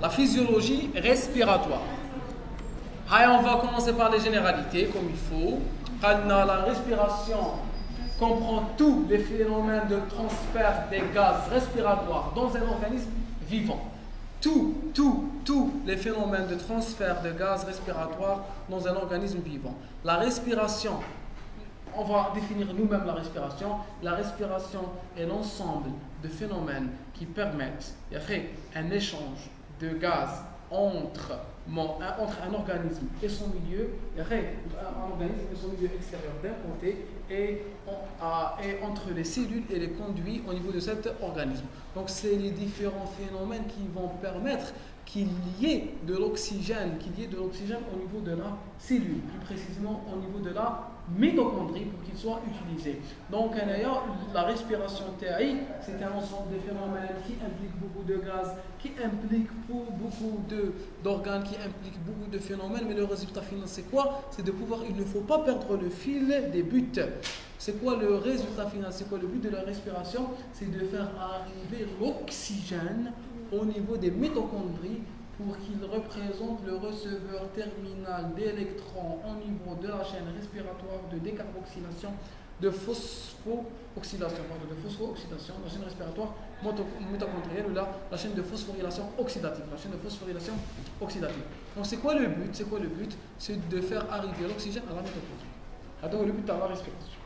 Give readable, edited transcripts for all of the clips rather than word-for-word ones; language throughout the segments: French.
La physiologie respiratoire. Allez, on va commencer par les généralités, comme il faut. La respiration comprend tous les phénomènes de transfert des gaz respiratoires dans un organisme vivant. Tous les phénomènes de transfert de gaz respiratoires dans un organisme vivant. La respiration, on va définir nous-mêmes la respiration. La respiration est l'ensemble de phénomènes qui permettent un échange de gaz entre un organisme et son milieu, un organisme et son milieu extérieur d'un côté, et entre les cellules et les conduits au niveau de cet organisme. Donc c'est les différents phénomènes qui vont permettre qu'il y ait de l'oxygène, au niveau de la cellule, plus précisément au niveau de la mitochondrie pour qu'il soit utilisé. Donc la respiration TAI, c'est un ensemble de phénomènes qui impliquent beaucoup de gaz, qui impliquent beaucoup d'organes, qui impliquent beaucoup de phénomènes, mais le résultat final c'est quoi? C'est de pouvoir, il ne faut pas perdre le fil des buts. C'est quoi le résultat final? C'est quoi le but de la respiration? C'est de faire arriver l'oxygène au niveau des mitochondries pour qu'il représente le receveur terminal d'électrons au niveau de la chaîne respiratoire de décarboxylation, de phosphooxydation, la chaîne respiratoire mitochondrienne, ou la chaîne de phosphorylation oxydative, Donc c'est quoi le but? C'est de faire arriver l'oxygène à la mitochondrie. Alors le but de la respiration.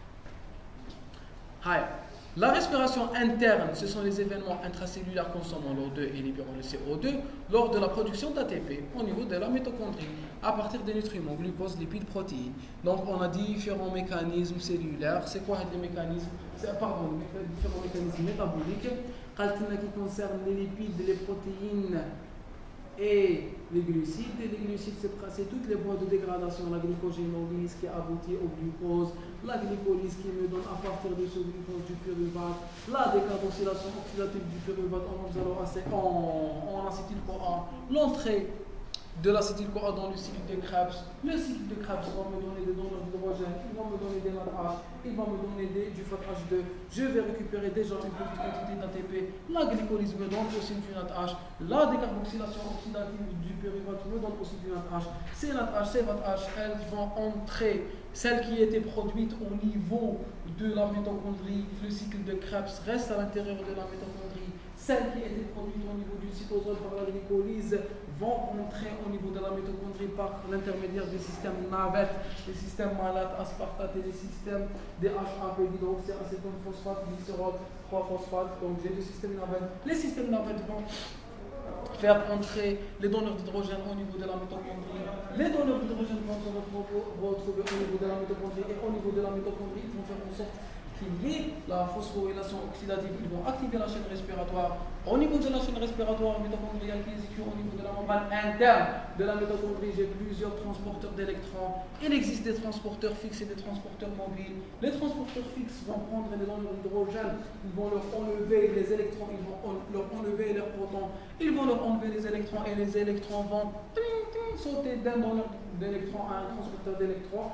La respiration interne, ce sont les événements intracellulaires consommant l'O2 et libérant le CO2 lors de la production d'ATP au niveau de la mitochondrie à partir des nutriments, glucose, lipides, protéines. Donc on a différents mécanismes cellulaires. C'est quoi les mécanismes? Différents mécanismes métaboliques qui concernent les lipides, les protéines et les glucides. Les glucides, c'est toutes les voies de dégradation, la glycogénolyse qui aboutit au glucose, la glycolyse qui me donne à partir de ce glucose du pyruvate, la décarboxylation oxydative du pyruvate en acétyl-CoA, l'entrée de l'acétyl-CoA dans le cycle de Krebs. Le cycle de Krebs va me donner des donneurs d'hydrogène, il va me donner des NADH, il va me donner du FADH2. Je vais récupérer déjà une petite quantité d'ATP. La glycolyse me donne aussi du NADH. La décarboxylation oxydative du pyruvate me donne aussi du NADH. Ces NADH, ces FADH, elles vont entrer. Celles qui étaient produites au niveau de la mitochondrie, le cycle de Krebs reste à l'intérieur de la mitochondrie. Celles qui étaient produites au niveau du cytosol par la glycolyse vont entrer au niveau de la mitochondrie par l'intermédiaire des systèmes navettes, des systèmes malate, aspartate et des systèmes DHAP, hydroxyacétone, phosphate, glycérol, 3-phosphate. Donc j'ai des systèmes navettes. Les systèmes navettes vont faire entrer les donneurs d'hydrogène au niveau de la mitochondrie. Les donneurs d'hydrogène vont se retrouver au niveau de la mitochondrie, et au niveau de la mitochondrie, ils vont faire en sorte qu'il y ait la phosphorylation oxydative. Ils vont activer la chaîne respiratoire. Au niveau de la chaîne respiratoire mitochondriale qui est située au niveau de la membrane interne de la mitochondrie, j'ai plusieurs transporteurs d'électrons. Il existe des transporteurs fixes et des transporteurs mobiles. Les transporteurs fixes vont prendre les donneurs d'hydrogène, ils vont leur enlever les électrons, ils vont leur enlever leurs protons, ils vont leur enlever les électrons, et les électrons vont sauter d'un donneur d'électrons à un transporteur d'électrons,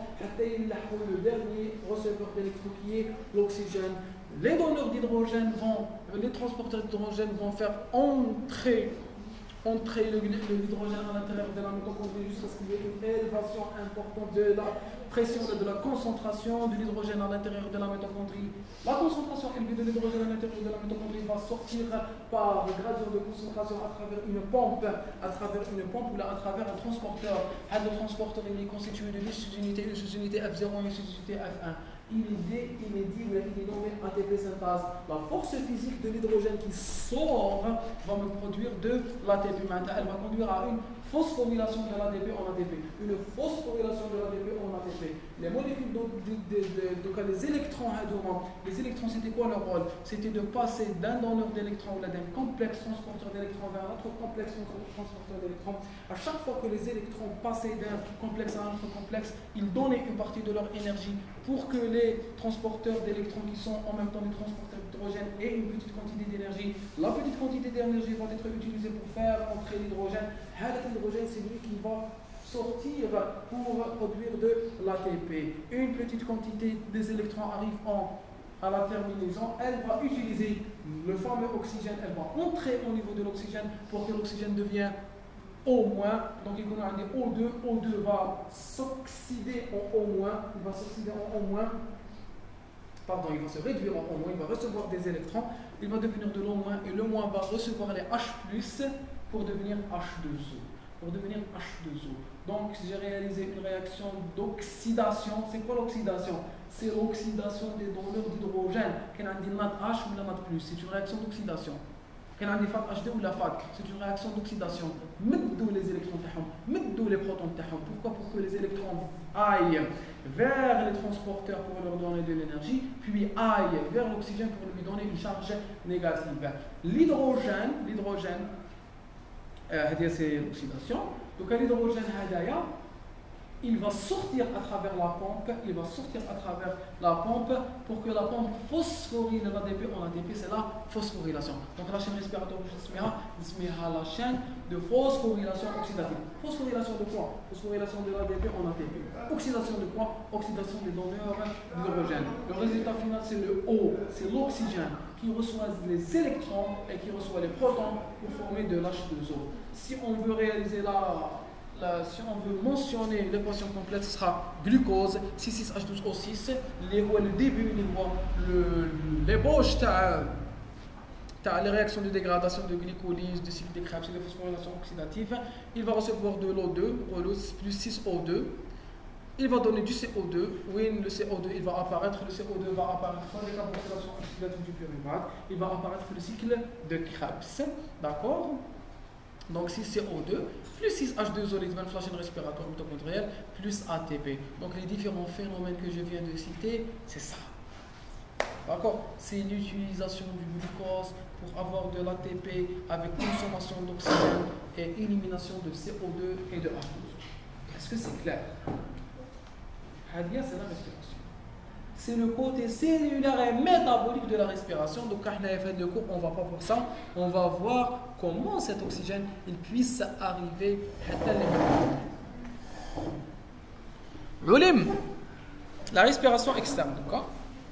le dernier receveur d'électrons qui est l'oxygène. Les donneurs d'hydrogène les transporteurs d'hydrogène vont faire entrer l'hydrogène à l'intérieur de la mitochondrie jusqu'à ce qu'il y ait une élévation importante de la pression et de la concentration de l'hydrogène à l'intérieur de la mitochondrie. La concentration élevée de l'hydrogène à l'intérieur de la mitochondrie va sortir par gradient de concentration à travers une pompe ou à travers un transporteur. Le transporteur est constitué de 10 sous-unités, une sous-unité F0 et une sous-unité F1. Il est nommé ATP synthase. La force physique de l'hydrogène qui sort va me produire de l'ATP. Maintenant, elle va conduire à une phosphorylation de l'ATP en ATP. Une phosphorylation de l'ATP en ATP. Les molécules, donc les électrons, c'était quoi leur rôle? C'était de passer d'un donneur d'électrons ou d'un complexe transporteur d'électrons vers un autre complexe transporteur d'électrons. À chaque fois que les électrons passaient d'un complexe à un autre complexe, ils donnaient une partie de leur énergie pour que les transporteurs d'électrons qui sont en même temps des transporteurs d'hydrogène aient une petite quantité d'énergie. La petite quantité d'énergie va être utilisée pour faire entrer l'hydrogène. L'hydrogène, c'est lui qui va sortir pour produire de l'ATP. Une petite quantité des électrons arrive à la terminaison, elle va utiliser le fameux oxygène, elle va entrer au niveau de l'oxygène pour que l'oxygène devienne O-, donc il a un O2, O2 va s'oxyder en O-, il va s'oxyder en O-, pardon, il va se réduire en O-, il va recevoir des électrons, il va devenir de l'O-, et le- va recevoir les H+, pour devenir H2O. Pour devenir H2O. Donc, j'ai réalisé une réaction d'oxydation. C'est quoi l'oxydation? C'est l'oxydation des donneurs d'hydrogène. Qu'il y a un H ou la NAD+. C'est une réaction d'oxydation. Qu'il y a un FAD HD ou la FAD. C'est une réaction d'oxydation. Mettez les électrons, mettez les protons. Pourquoi? Pour que les électrons aillent vers les transporteurs pour leur donner de l'énergie, puis aillent vers l'oxygène pour lui donner une charge négative. L'hydrogène, c'est l'oxydation. Donc l'hydrogène, il va sortir à travers la pompe, pour que la pompe phosphoryle l'ADP en ATP, c'est la phosphorylation. Donc la chaîne respiratoire, la chaîne de phosphorylation oxydative. Phosphorylation de quoi? Phosphorylation de l'ADP en ATP. Oxydation de quoi? Oxydation des donneurs d'hydrogène. Le résultat final, c'est le O, c'est l'oxygène qui reçoit les électrons et qui reçoit les protons pour former de l'H2O. Si on veut réaliser si on veut mentionner l'équation complète, ce sera glucose, C6H12O6, le début, l'ébauche, les réactions de dégradation de glycolyse, de cycle de Krebs et de phosphorylation oxydative. Il va recevoir de l'O2, plus 6O2. Il va donner du CO2. Oui, le CO2 il va apparaître. Le CO2 va apparaître dans les carboxylations oxydatives du pyruvate. Il va apparaître le cycle de Krebs. D'accord? Donc 6 CO2 plus 6 H2O, les chaîne respiratoire mitochondrielle, plus ATP. Donc les différents phénomènes que je viens de citer, c'est ça. D'accord? C'est l'utilisation du glucose pour avoir de l'ATP avec consommation d'oxygène et élimination de CO2 et de H2O. Est-ce que c'est clair? Hadia, c'est la respiration. C'est le côté cellulaire et métabolique de la respiration. Donc, quand on a fait de cours, on ne va pas voir ça. On va voir comment cet oxygène il puisse arriver à l'humain. La respiration externe, d'accord?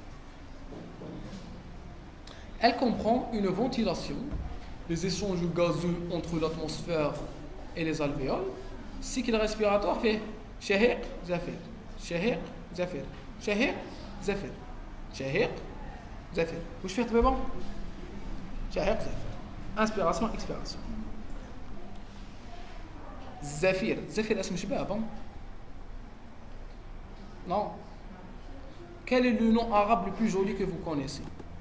Elle comprend une ventilation, les échanges gazeux entre l'atmosphère et les alvéoles. Cycle respiratoire fait shahiq, zafir, shahiq, zafir, shahiq, zafir, shahiq, zafir. Où je fais tout bon? Shahiq, zafir. Inspiration, expiration. Zafir, zafir, est-ce que je peux bon? Non. Quel est le nom arabe le plus joli que vous connaissez?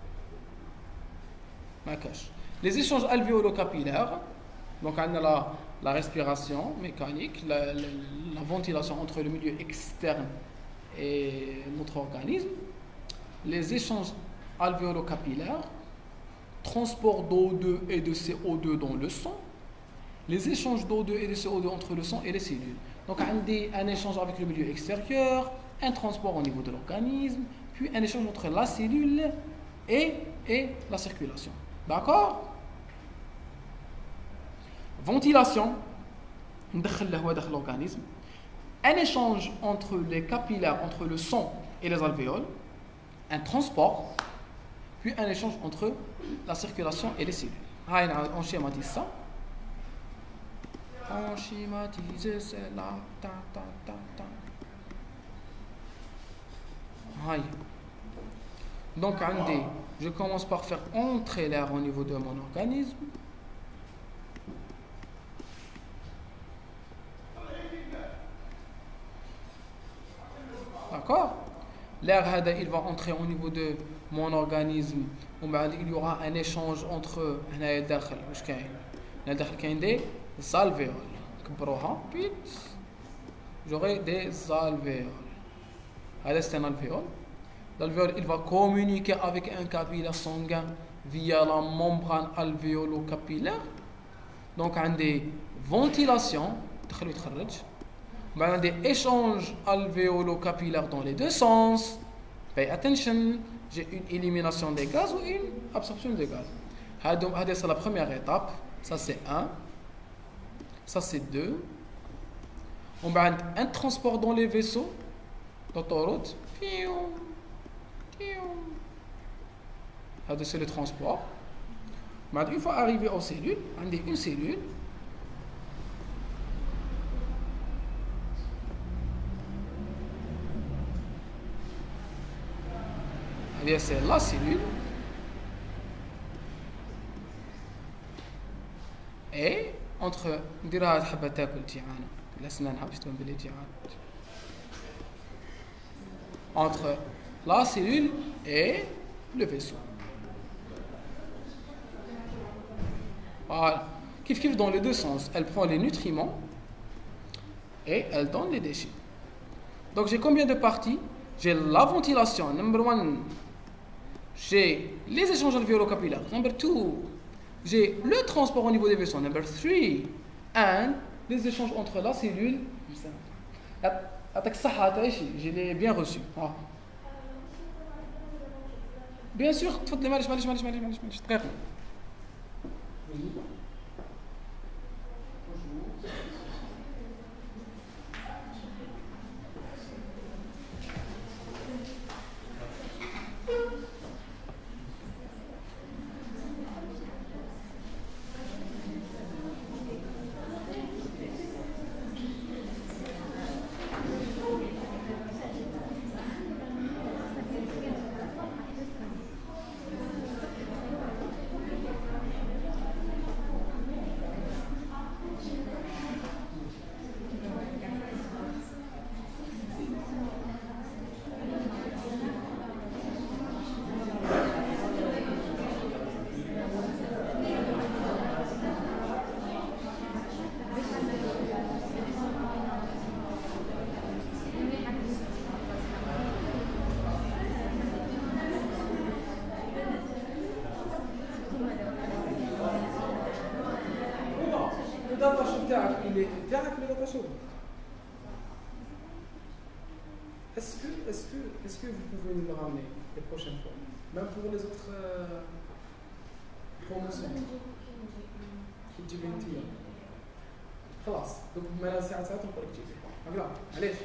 Makash. Les échanges alvéolo-capillaires, donc on a la respiration mécanique, la ventilation entre le milieu externe et notre organisme, les échanges alvéolo-capillaires, transport d'O2 et de CO2 dans le sang, les échanges d'O2 et de CO2 entre le sang et les cellules. Donc un échange avec le milieu extérieur, un transport au niveau de l'organisme, puis un échange entre la cellule et la circulation. D'accord? Ventilation, l'organisme, un échange entre les capillaires, entre le sang et les alvéoles, un transport, puis un échange entre la circulation et les cellules. On schématise ça. On schématise cela. Donc, je commence par faire entrer l'air au niveau de mon organisme. D'accord? L'air, il va entrer au niveau de mon organisme. Il y aura un échange entre des alvéoles. Puis, j'aurai des alvéoles. C'est un alvéole. L'alvéole, il va communiquer avec un capillaire sanguin via la membrane alvéolo-capillaire. Donc, on a des ventilations, on a des échanges alvéolo-capillaires dans les deux sens. Pay attention, j'ai une élimination des gaz ou une absorption des gaz. C'est la première étape. Ça, c'est 1. Ça, c'est 2. On a un transport dans les vaisseaux d'autoroute. C'est le transport. Une fois arrivé aux cellules, on a une cellule. c'est la cellule et entre نديرها هاد حبه تاكل تيعانه لسنانها باش تبان بلي تيعانه entre la cellule et le vaisseau. Voilà. Kif dans les deux sens. Elle prend les nutriments et elle donne les déchets. Donc j'ai combien de parties? J'ai la ventilation, number 1. J'ai les échanges alvéolo-capillaires, number 2. J'ai le transport au niveau des vaisseaux, number 3. And les échanges entre la cellule. Je l'ai bien reçu. Ah. Bien sûr, معليش دقيقة. Est-ce que vous pouvez nous le ramener les prochaines fois, même pour les autres promotions qui تجيب انت خلاص donc ما ساعات نقول لك تجيبي اقرا علاش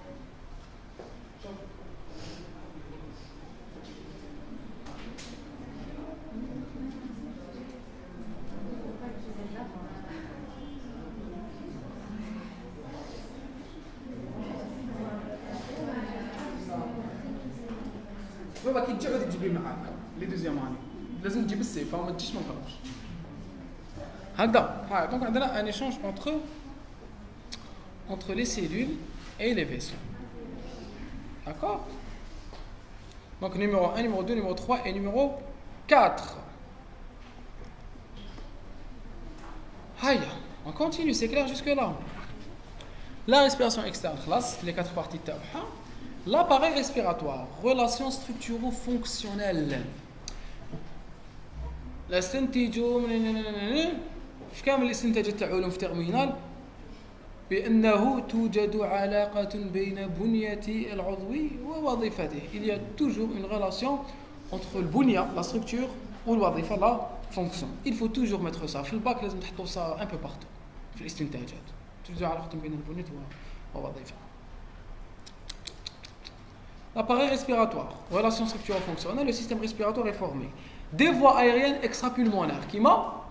بابا كي تجي غادي تجيبيه معاك لي دوزيام اني لازم تجيب السيف ما تجيش ما نقراش هكذا ها دونك عندنا ان échange entre les cellules et les vaisseaux. D'accord? Donc numéro 1, numéro 2, numéro 3 et numéro 4. Aïe, on continue, c'est clair jusque là. La respiration externe, les 4 parties de tabha. L'appareil respiratoire, relations structuro-fonctionnelles. الاستنتاج في كامل الاستنتاجات تاعهم في ترمينال بأنه توجد علاقة بين بنية العضو ووظيفته. Il y a toujours une relation entre le bunya, la structure, ou الوظيفة, la fonction. Il faut toujours mettre ça. في الباك لازم تحطوا ça un peu partout. في الاستنتاجات. توجد علاقة بين البنية ووظيفة. L'appareil respiratoire, relation structuro-fonctionnelle, le système respiratoire est formé des voies aériennes extrapulmonaires qui m'a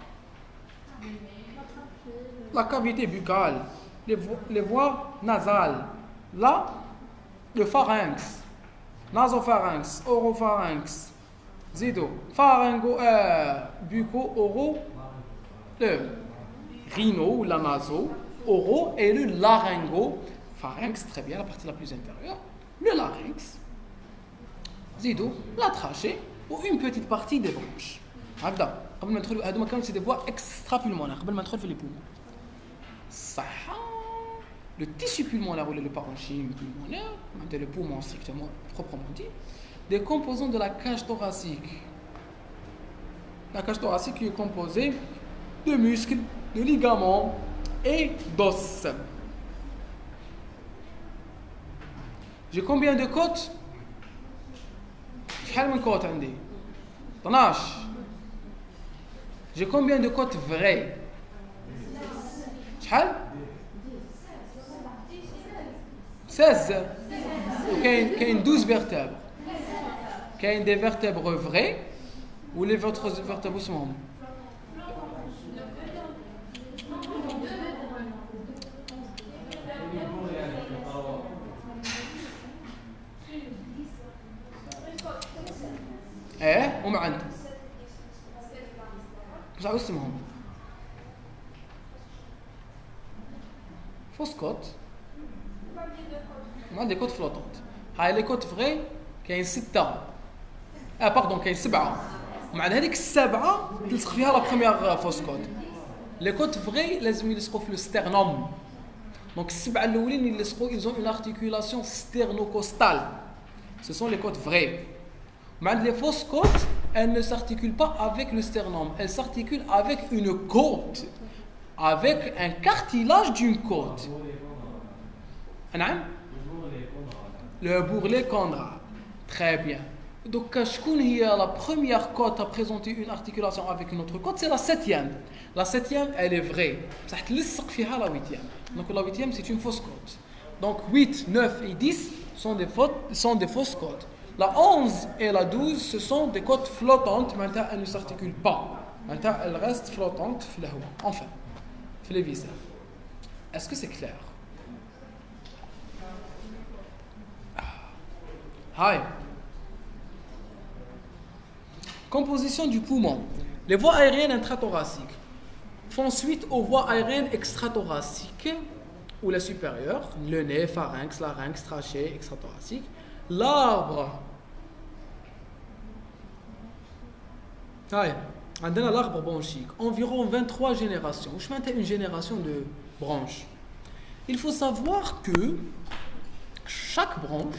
la cavité buccale, les voies nasales, là, le pharynx, nasopharynx, oropharynx, zido, pharyngo, bucco, oro, le rhino ou la naso, oro et le laryngo, pharynx, très bien, la partie la plus inférieure, le larynx, zido, la trachée ou une petite partie des bronches. C'est des voies extrapulmonaires. Les poumons. Le tissu pulmonaire ou le parenchyme pulmonaire, le poumon strictement proprement dit, des composants de la cage thoracique. La cage thoracique qui est composée de muscles, de ligaments et d'os. J'ai combien de côtes? شحال من côtes عندي 12. J'ai combien de côtes vraies? شحال 16. كاين 12 vertèbres. كاين des vertèbres vraies ou les autres vertèbres sont fausse cote. On a des cotes flottantes. Les cotes vraies, كاين 6 pardon كاين 7 ومع هذيك السبعه تلصق فيها لا بروميير فوس كود. لي كوت فغي لازم يلصقوا في السترنوم. دونك السبعه الاولين اللي يلصقوا ils ont une articulation sternocostale. Ce sont les côtes vraies. Mais les fausses côtes, elles ne s'articulent pas avec le sternum, elles s'articulent avec une côte, avec un cartilage d'une côte. Le bourrelet condral. Très bien. Donc, la première côte à présenter une articulation avec une autre côte, c'est la 7e. La 7e, elle est vraie. Ça la 8e. Donc, la 8e, c'est une fausse côte. Donc, 8, 9 et 10 sont des fausses côtes. La 11 et la 12, ce sont des côtes flottantes. Maintenant, elles ne s'articulent pas. Maintenant, elles restent flottantes. Enfin, les viscères. Est-ce que c'est clair? Hi. Composition du poumon. Les voies aériennes intrathoraciques font suite aux voies aériennes extrathoraciques ou les supérieures, le nez, pharynx, larynx, trachée, extrathoracique. L'arbre. On a l'arbre bronchique. Environ 23 générations. Je m'attends une génération de branches. Il faut savoir que chaque branche,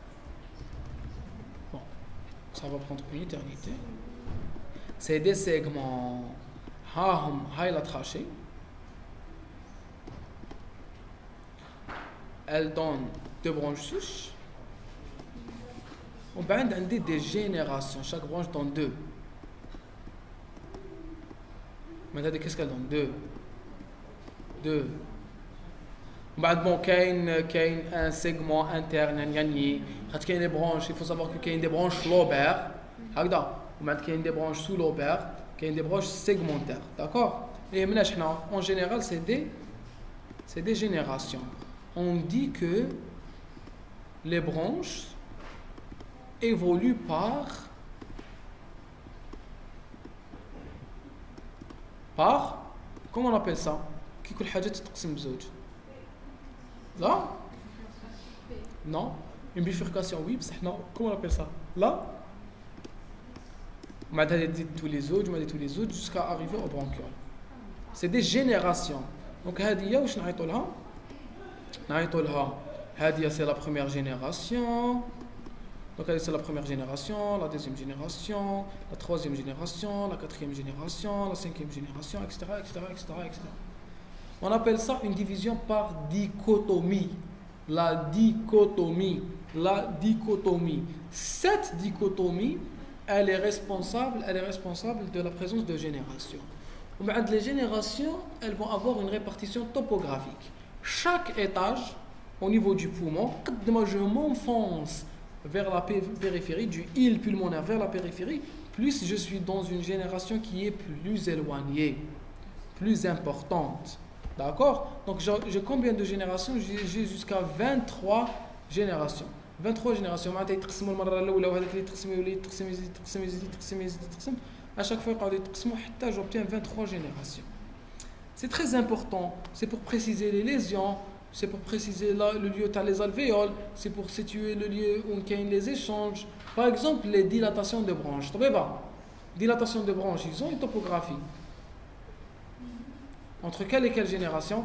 bon, ça va prendre une éternité, c'est des segments. La trachée. Elle donne 2 branches souches. On a des générations. Chaque branche donne 2. Maintenant, qu'est-ce qu'elle donne? 2. Bon, il y a un segment interne. Il y a des branches. Il faut savoir qu'il y a des branches lobaires. Il y a des branches sous-lobaires. Il y a des branches segmentaires. D'accord? Et maintenant, en général, c'est des générations. On dit que les branches évoluent par comment on appelle ça? Qui كل حاجة تتقسم بزوج؟ Là? Non? Une bifurcation, oui, بصح non. Comment on appelle ça? Là? On m'a dit tous les autres, jusqu'à arriver au bronchiole. C'est des générations. Donc, هذه واش نعيطوا لها؟ هذه c'est la première génération. Donc, c'est la première génération, la deuxième génération, la troisième génération, la quatrième génération, la cinquième génération, etc., etc., etc., etc. On appelle ça une division par dichotomie. La dichotomie. Cette dichotomie, elle est responsable de la présence de générations. Les générations, elles vont avoir une répartition topographique. Chaque étage, au niveau du poumon, quand je m'enfonce vers la périphérie, du île pulmonaire vers la périphérie, plus je suis dans une génération qui est plus éloignée, plus importante. D'accord? Donc j'ai combien de générations? J'ai jusqu'à 23 générations. 23 générations. À chaque fois, j'obtiens 23 générations. C'est très important. C'est pour préciser les lésions. C'est pour préciser le lieu où les alvéoles, c'est pour situer le lieu où il y a les échanges. Par exemple, les dilatations de branches. Dilatation de branches, ils ont une topographie. Entre quelle et quelle génération?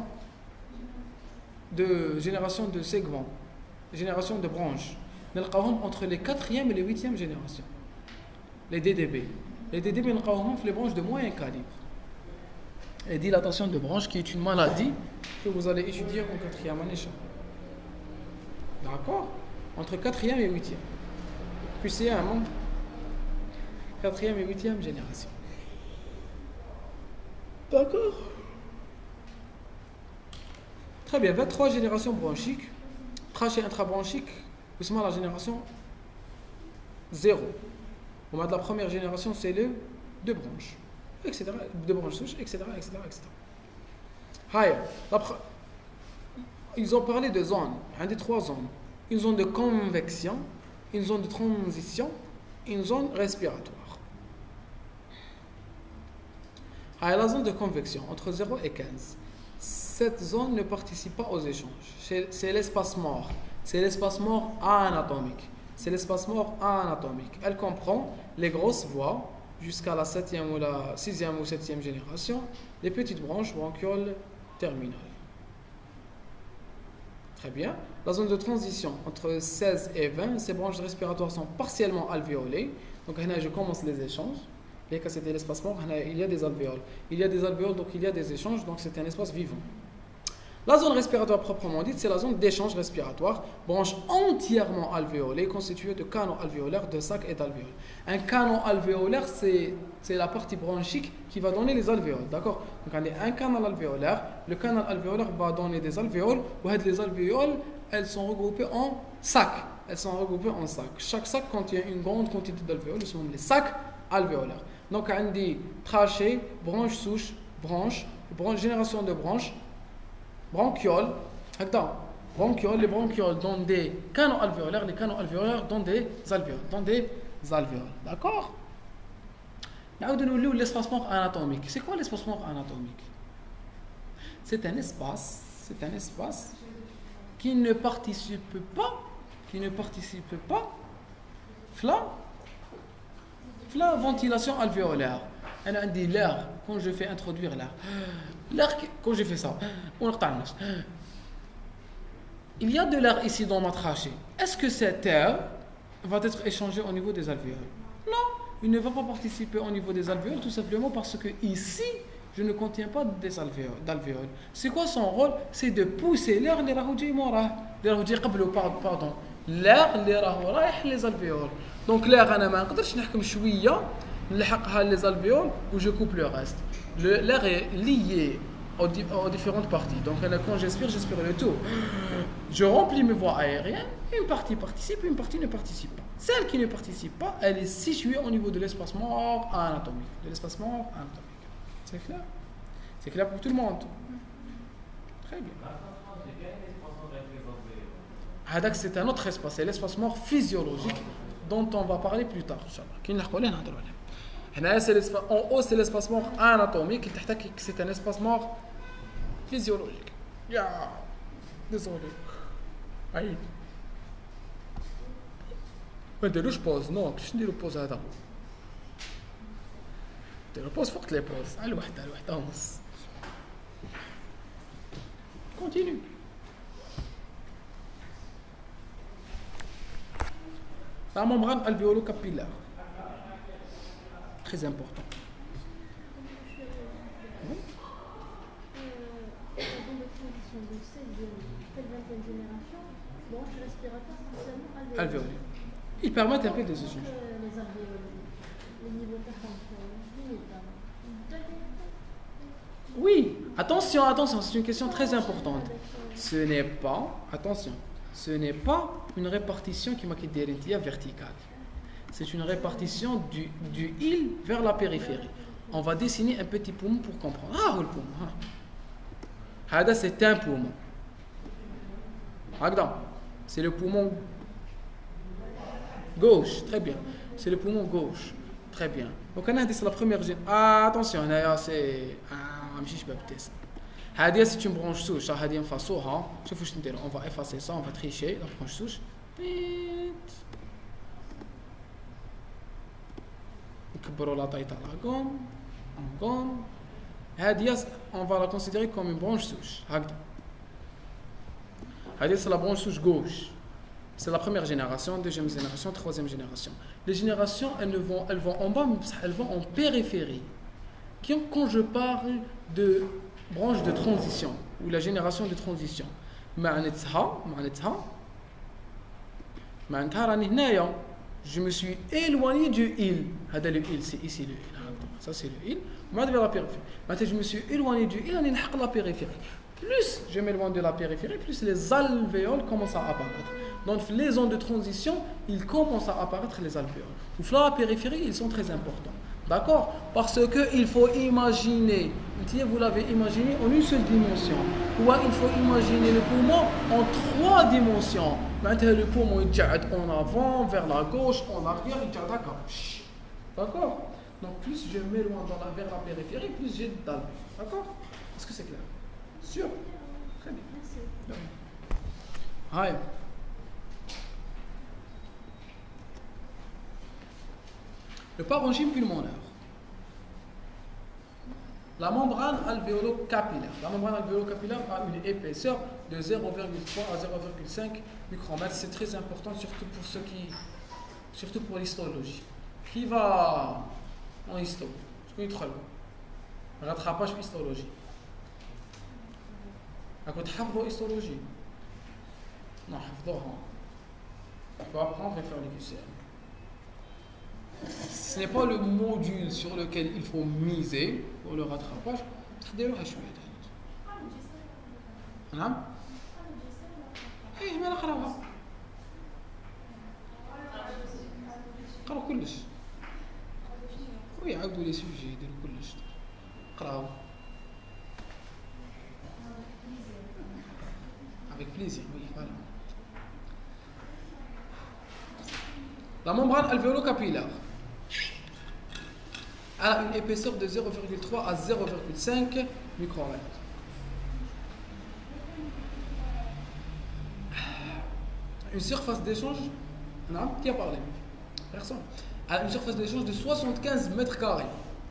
Génération de segments, génération de branches. Entre les 4e et les 8e générations. Les DDB. Les DDB, les branches de moyen calibre. Et dilatation de branches, qui est une maladie que vous allez étudier en 4e année. D'accord? Entre 4e et 8e. Puis c'est un monde. 4e et 8e génération. D'accord? Très bien, 23 générations bronchiques. Trachée intrabronchique, c'est la génération 0. Au moment de la première génération, c'est les 2 branches. Etc. 2 branches souches, etc. Ils ont parlé de zones. Il y a des 3 zones. Une zone de convection, une zone de transition, une zone respiratoire. La zone de convection, entre 0 et 15. cette zone ne participe pas aux échanges. C'est l'espace mort. C'est l'espace mort anatomique. C'est l'espace mort anatomique. Elle comprend les grosses voies jusqu'à la 7e ou la 6e ou 7e génération, les petites branches bronchioles terminales. Très bien. La zone de transition entre 16 et 20, ces branches respiratoires sont partiellement alvéolées. Donc là, je commence les échanges. Et que c'était l'espace mort, il y a des alvéoles. Il y a des alvéoles, donc il y a des échanges, donc c'est un espace vivant. La zone respiratoire proprement dite, c'est la zone d'échange respiratoire, branche entièrement alvéolée, constituée de canaux alvéolaires, de sacs et d'alvéoles. Un canon alvéolaire, c'est la partie bronchique qui va donner les alvéoles, d'accord? Donc on a un canal alvéolaire, le canal alvéolaire va donner des alvéoles, où les alvéoles, elles sont regroupées en sacs. Elles sont regroupées en sacs. Chaque sac contient une grande quantité d'alvéoles, ce sont les sacs alvéolaires. Donc on dit trachée, branche souche, branche, génération de branches, bronchioles, bronchioles, les bronchioles donnent des canaux alvéolaires, les canaux alvéolaires donnent des alvéoles, d'accord? L'espace mort anatomique. C'est quoi l'espace mort anatomique? C'est un espace qui ne participe pas la ventilation alvéolaire. On a dit l'air, quand je fais introduire l'air, quand je fais ça, il y a de l'air ici dans ma trachée. Est-ce que cet air va être échangé au niveau des alvéoles? Non, il ne va pas participer au niveau des alvéoles, tout simplement parce que ici, je ne contiens pas d'alvéoles. C'est quoi son rôle? C'est de pousser l'air l'air les alvéoles. Donc l'air, انا ما نقدرش نحكم شويه نلحقها les alvéoles ou je coupe le reste. L'air est lié aux différentes parties. Donc quand j'expire le tout. Je remplis mes voies aériennes, une partie participe, une partie ne participe pas. Celle qui ne participe pas, elle est située au niveau de l'espace mort anatomique. C'est clair? C'est clair pour tout le monde? Très bien. C'est un autre espace, c'est l'espace mort physiologique dont on va parler plus tard. En haut, c'est l'espace mort anatomique. C'est un espace mort physiologique. Désolé. Aïe. ما نديروش بوز نو كيفاش نديرو بوز هذا نديرو بوز فوق لي بوز على الوحده ونص كونتينيو la membrane alvéolo-capillaire. Très important. Alvéolés. Ils permettent un peu des échanges. Oui, attention, c'est une question très importante. Ce n'est pas une répartition qui m'a quitté verticale. C'est une répartition du île vers la périphérie. On va dessiner un petit poumon pour comprendre. Ah, le poumon. Hada, c'est un poumon. C'est le poumon gauche. Très bien. C'est le poumon gauche. Très bien. Donc, c'est la première génération. Ah, attention, c'est. C'est une branche souche. On va effacer ça, on va tricher la branche souche. La taille à la gomme. On va la considérer comme une branche souche. C'est la branche souche gauche. C'est la première génération, deuxième génération, troisième génération. Les générations, elles vont en bas, elles vont en périphérie. Quand je parle de branche de transition ou la génération de transition, je me suis éloigné du île. Le île, c'est ici le île. Ça, c'est le île. Vers la périphérie. Maintenant, je me suis éloigné du île, on est la périphérie. Plus je m'éloigne de la périphérie, plus les alvéoles commencent à apparaître. Donc, les zones de transition, ils commencent à apparaître les alvéoles. Ou la périphérie, ils sont très importants. D'accord? Parce qu'il faut imaginer, vous l'avez imaginé en une seule dimension. Ou il faut imaginer le poumon en trois dimensions. Maintenant, le poumon il tient en avant, vers la gauche, en arrière, il tient d'accord. D'accord? Donc, plus je m'éloigne vers la périphérie, plus j'ai d'alvéoles. D'accord? Est-ce que c'est clair? Sûr. Très bien. Merci. Hi. Le parenchyme pulmonaire. La membrane alvéolo-capillaire. La membrane alvéolo-capillaire a une épaisseur de 0,3 à 0,5 micromètres. C'est très important, surtout pour l'histologie. Qui va en histo? Je connais rattrapage histologie. أكون تحفظوا histologie. Non, حفظوها. Il faut apprendre et faire les QCM. Ce n'est pas le module sur lequel il faut miser pour le rattrapage. تحضروها شوية. نعم؟ إيه ما نقراوها. قراو كلش. ويعاودوا لي سوجي يديروا كلش. قراو. Avec plaisir, oui, voilà. La membrane alvéolo-capillaire a une épaisseur de 0,3 à 0,5 micromètres. Une surface d'échange, non, qui a parlé? Personne. A une surface d'échange de 75 mètres carrés.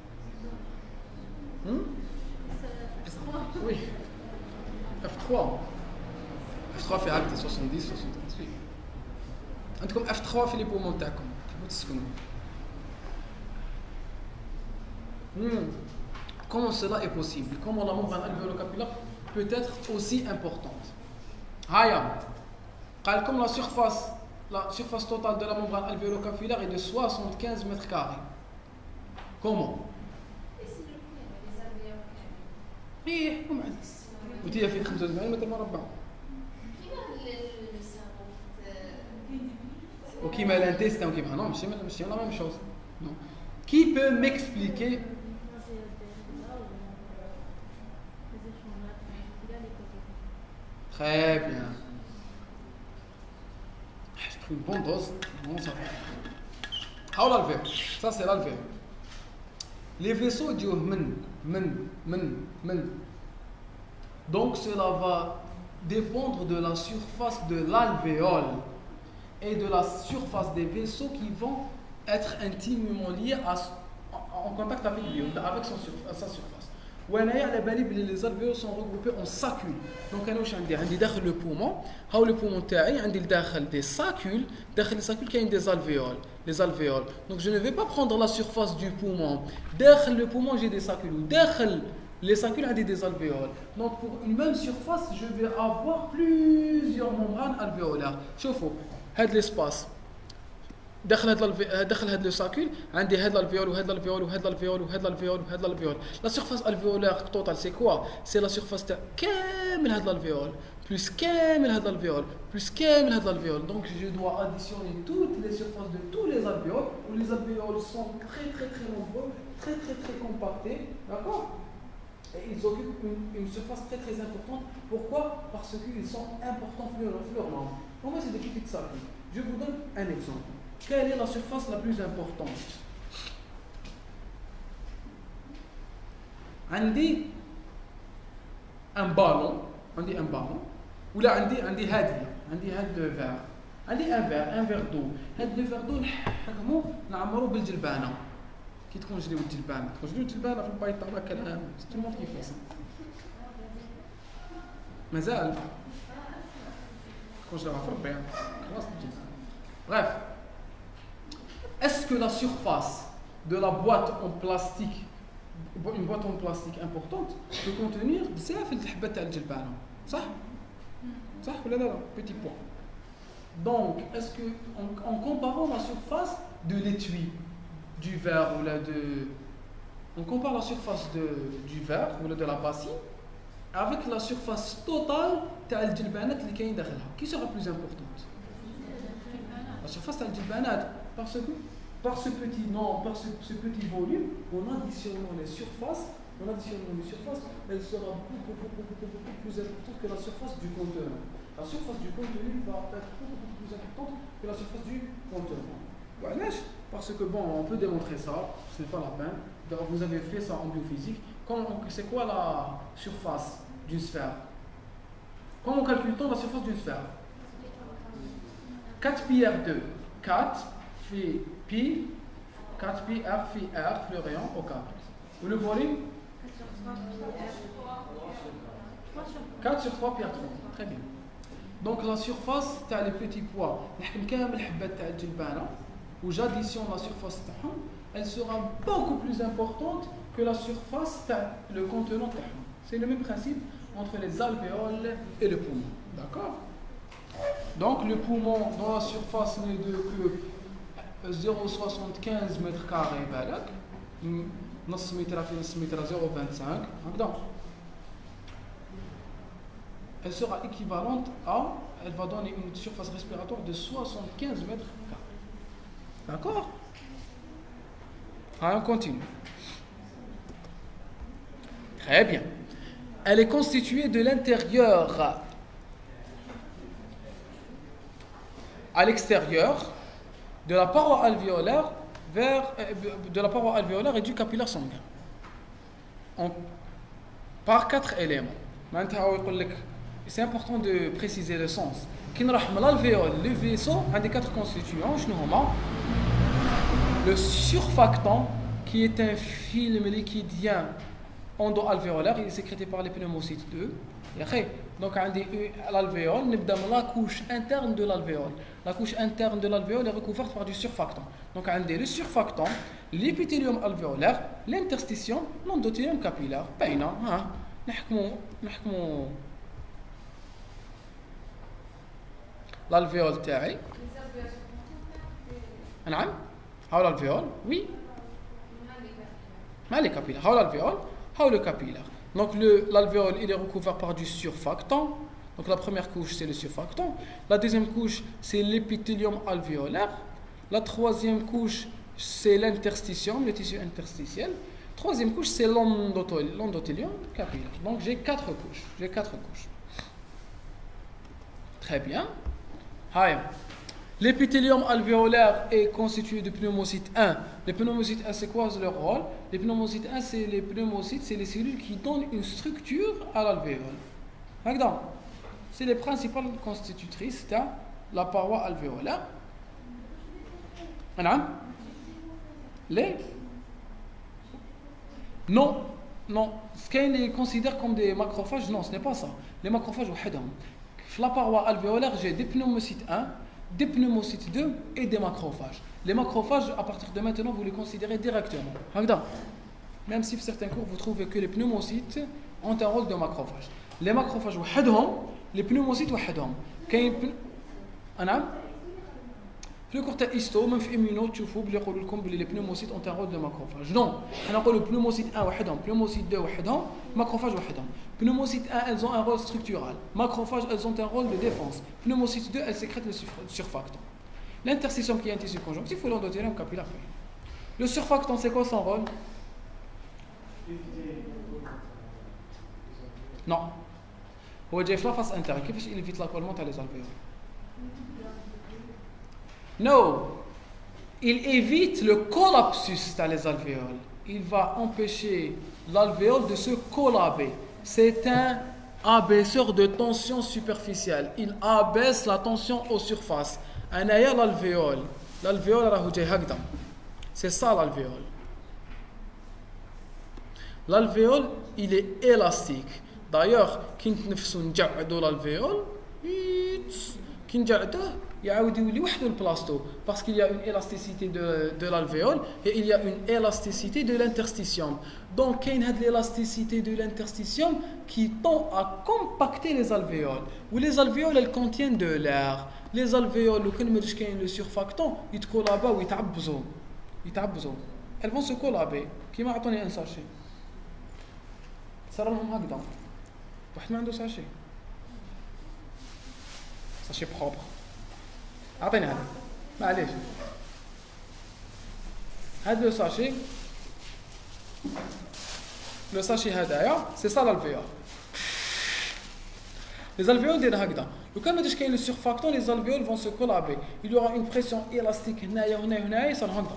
Oui. F3. F3 في عدد 70 78. عندكم F3 في لي بومون تاعكم تحبوا تسكنوا. Comment cela est possible? Comment la membrane alvéolo-capillaire peut être aussi importante? Haya. Comme la surface totale de la membrane alvéolo-capillaire est de 75 mètres carrés. Comment? ايه هم عندك وتي فيك 75 متر مربع وكيما l'intestin وكيما non ماشي la même chose non. Qui peut m'expliquer? Très bien. J'ai pris une bonne dose. Bon, ça va. Ah, l'alvéole. Ça, c'est l'alvéole. Les vaisseaux disent men. Donc, cela va dépendre de la surface de l'alvéole et de la surface des vaisseaux qui vont être intimement liés en contact avec lui, avec sa surface. Les alvéoles sont regroupés en sacules. Donc, j'ai dans le poumon, le poumon تاعي عندي داخل des sacules, داخل les sacules qui ont des alvéoles, les alvéoles. Donc, je ne vais pas prendre la surface du poumon. Dans le poumon, j'ai des sacules. Dans les sacules, j'ai des alvéoles. Donc, pour une même surface, je vais avoir plusieurs membranes alvéolaires. شوفوا هذا l'espace. داخل هذا الساكول عندي هذا الالفيول وهذا الالفيول وهذا الالفيول وهذا الالفيول وهذا الالفيول. لا سيرفاس الفيولار توتال سي كوا؟ سي لا سيرفاس تاع كامل هذا الالفيول بلس كامل هذا الالفيول بلس كامل هذا الالفيول. دونك جو دوا اديسيوني toutes les surfaces de tous les alvéoles où les alvéoles sont très nombreux, très compactés, d'accord? Et ils occupent une surface très importante. Pourquoi? Parce qu'ils sont importants pour leur nombre. Pour moi, c'est des petites sacules. Je vous donne un exemple. Quelle est la surface la plus importante? عندي un ballon ولا عندي هذه الفير. عندي un verre d'eau. هذا الفير d'eau نحكمو نعمرو بالجلبانه. كي تكون جليو الجلبانه في البيطه هكا tout le monde qui fait ça. مازال كون جراها في الربيع خلاص تجي. Bref. Est-ce que la surface de la boîte en plastique, une boîte en plastique importante, peut contenir بزاف الحبات تاع الجلبانه؟ صح ولا لا؟ Petit point. Donc, est-ce que en comparant la surface de l'étui, du verre ou on compare la surface du verre ou de la bassine avec la surface totale تاع الجلبانات اللي كاين داخلها، qui sera plus importante? La surface تاع الجلبانات. Parce que par ce petit volume, en additionnant les surfaces, elle sera beaucoup plus importante que la surface du contenant. La surface du contenu va être beaucoup plus importante que la surface du contenant. Parce que bon, on peut démontrer ça, ce n'est pas la peine. Vous avez fait ça en biophysique. C'est quoi la surface d'une sphère? Comment calcule-t-on la surface d'une sphère? 4 pi R2. 4 phi pi, 4 pi R phi R, le rayon au carré. Ou le volume? 4 sur 3 pi R3. Très bien. Donc la surface, tu as les petits poids. Ou j'additionne la surface, elle sera beaucoup plus importante que la surface, le contenant. C'est le même principe entre les alvéoles et le poumon. D'accord? Donc le poumon, dans la surface, n'est de que 0,75 mètres carrés. 0,5 mètre في 0,25. Donc, elle sera équivalente à, elle va donner une surface respiratoire de 75 mètres carrés. D'accord? Allez, on continue. Très bien. Elle est constituée de l'intérieur à l'extérieur, de la paroi alvéolaire et du capillaire sanguin. Par 4 éléments. C'est important de préciser le sens. L'alvéole, le vaisseau, a des 4 constituants. Le surfactant, qui est un film liquidien endo-alvéolaire, il est sécrété par les pneumocytes 2. Donc, l'alvéole, la couche interne de l'alvéole. La couche interne de l'alvéole est recouverte par du surfactant. Donc, le surfactant, l'épithélium alvéolaire, l'interstitium, l'endothélium capillaire. L'alvéole تاعي. نعم. هاو l'alvéole. Oui. ما les capillaires. هاو l'alvéole. هاو le capillaire. Donc l'alvéole, il est recouvert par du surfactant. Donc la première couche, c'est le surfactant. La deuxième couche, c'est l'épithélium alvéolaire. La troisième couche, c'est l'interstitium, le tissu interstitiel. Troisième couche, c'est l'endothélium capillaire. Donc j'ai 4 couches. Très bien. L'épithélium alvéolaire est constitué de pneumocytes 1. Les pneumocytes 1, c'est quoi leur rôle? Les pneumocytes 1, c'est les cellules qui donnent une structure à l'alvéole. C'est les principales constitutrices de la paroi alvéolaire. Non. Ce qu'on les considère comme des macrophages, non, ce n'est pas ça. Les macrophages, la paroi alvéolaire, j'ai des pneumocytes 1, des pneumocytes 2 et des macrophages. Les macrophages, à partir de maintenant, vous les considérez directement. Même si, pour certains cours, vous trouvez que les pneumocytes ont un rôle de macrophage. Les macrophages, les pneumocytes, في الكور تاع إستو من في إمينو تشوفوا بلي يقولوا لكم بلي لي بنوموسيت اون تان رول دو ماكروفاج. نو حنا نقولوا بنوموسيت 1 وحدهم، بنوموسيت 2 وحدهم، ماكروفاج وحدهم. Pneumocytes 1, elles ont un rôle structural. Macrophages, elles ont un rôle de défense. Pneumocytes 2, elles sécrètent le surfactant. L'interstitium qui est un tissu conjonctif ou l'endothélium capillaire. Le surfactant, c'est quoi son rôle? Non. هو جاي في لا فاس انترن كيفاش يلفيت لاكولمون تاع لي زالفيول؟ Non, il évite le collapsus dans les alvéoles. Il va empêcher l'alvéole de se collaber. C'est un abaisseur de tension superficielle. Il abaisse la tension aux surfaces. L'alvéole. L'alvéole, c'est ça l'alvéole. L'alvéole, il est élastique. D'ailleurs, quand nous نجعدوا l'alvéole, كي نجعدوه يعاود يولي وحده البلاستو parce qu'il y a une élasticité de l'alvéole et il y a une élasticité de l'interstitium. Donc il y a une élasticité de l'interstitium qui tend à compacter les alvéoles. Ou les alvéoles, elles contiennent de l'air. Les alvéoles, quand on met le surfactant, ils te collabent ou ils t'abusent. Elles vont se collaber. Qui m'a donné un sachet? Ça va لهم هكذا. واحد ما عنده sachet. Sachet propre. أعطيني هذا معليش هذا لو ساشي هذايا سي سا l'alvéole. Les alvéoles دايرين هكذا. لو كان ما داش كاين لو سيرفاكتون les alvéoles vont se collaber. Il y aura une pression élastique هنايا يصير هكذا.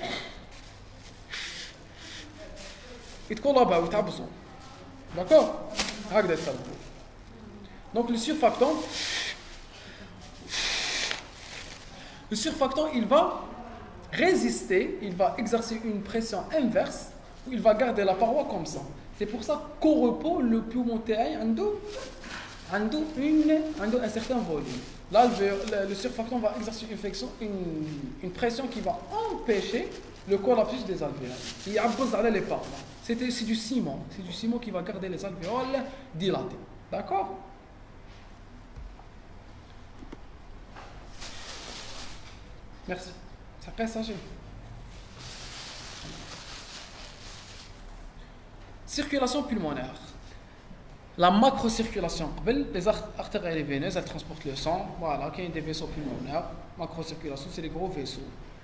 يتكولاباو يتعبسوا. D'accord? Donc le surfactant, il va résister, il va exercer une pression inverse, où il va garder la paroi comme ça. C'est pour ça qu'au repos, le poumon TI a un certain volume. Là, le surfactant va exercer une pression qui va empêcher le collapsus des alvéoles. Il y a besoin les parois. C'est du ciment. C'est du ciment qui va garder les alvéoles dilatées. D'accord? Merci. Ça reste âgé. Circulation pulmonaire. La macrocirculation. Les artères et les veineuses, elles transportent le sang. Voilà, il y a des vaisseaux pulmonaires. Macrocirculation, c'est les gros vaisseaux.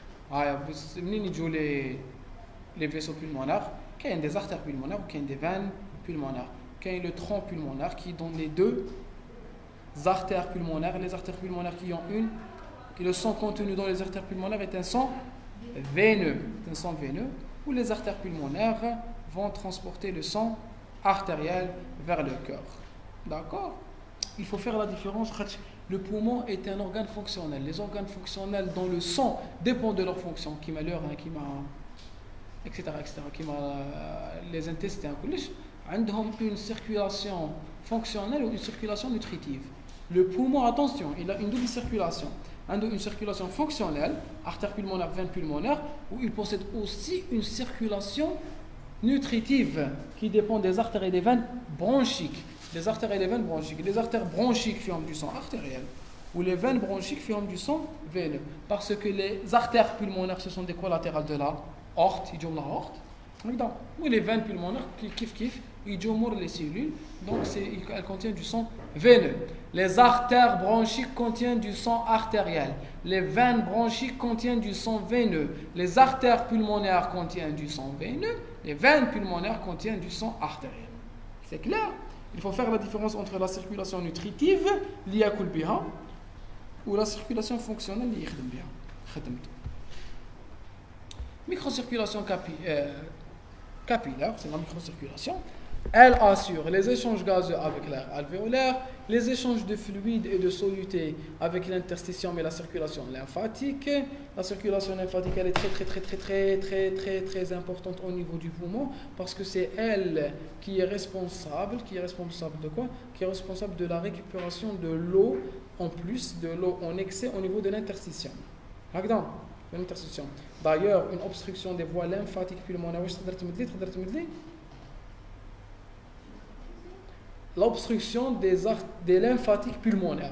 Les vaisseaux pulmonaires, il y a des artères pulmonaires ou il y a des veines pulmonaires. Il y a le tronc pulmonaire qui donne les deux artères pulmonaires. Les artères pulmonaires qui ont le sang contenu dans les artères pulmonaires est un sang veineux. Un sang veineux où les artères pulmonaires vont transporter le sang artériel vers le cœur. D'accord? Il faut faire la différence. Le poumon est un organe fonctionnel. Les organes fonctionnels dont le sang dépend de leur fonction, qui m'a l'heure, etc., qui m'a les intestins, ont une circulation fonctionnelle ou une circulation nutritive. Le poumon, attention, il a une double circulation. Une circulation fonctionnelle, artère pulmonaire, veine pulmonaire, où il possède aussi une circulation nutritive qui dépend des artères et des veines bronchiques. Les artères et les veines bronchiques. Les artères bronchiques forment du sang artériel ou les veines bronchiques forment du sang veineux. Parce que les artères pulmonaires, ce sont des collatérales de la horte, ils ont la horte. Ou les veines pulmonaires, ils ont les cellules, donc elles contiennent du sang veineux. Les artères bronchiques contiennent du sang artériel. Les veines bronchiques contiennent du sang veineux. Les artères pulmonaires contiennent du sang veineux. Les veines pulmonaires contiennent du sang artériel. C'est clair? Il faut faire la différence entre la circulation nutritive, l'iyakul biha, ou la circulation fonctionnelle, l'iyakhdem biha. Microcirculation capillaire, c'est la microcirculation. Elle assure les échanges gazeux avec l'air alvéolaire, les échanges de fluides et de solutés avec l'interstitium et la circulation lymphatique. La circulation lymphatique, elle est très importante au niveau du poumon parce que c'est elle qui est responsable de quoi? Qui est responsable de la récupération de l'eau en plus, de l'eau en excès au niveau de l'interstitium. D'ailleurs, une obstruction des voies lymphatiques pulmonaires, l'obstruction des lymphatiques pulmonaires.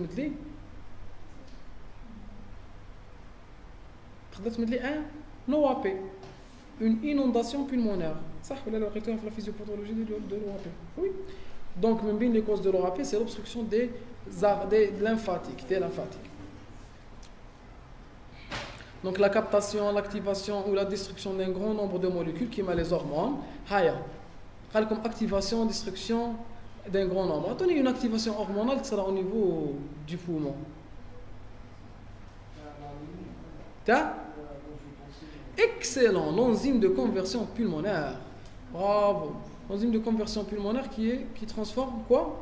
l'OAP, une inondation pulmonaire. Ça, vous la physiopathologie de l'OAP. Oui. Donc, même les causes de l'OAP, c'est l'obstruction des lymphatiques, Donc, la captation, l'activation ou la destruction d'un grand nombre de molécules qui met les hormones. Comme activation, destruction d'un grand nombre. Attendez, une activation hormonale qui sera au niveau du poumon. Excellent, l'enzyme de conversion pulmonaire. Bravo. L'enzyme de conversion pulmonaire qui transforme quoi?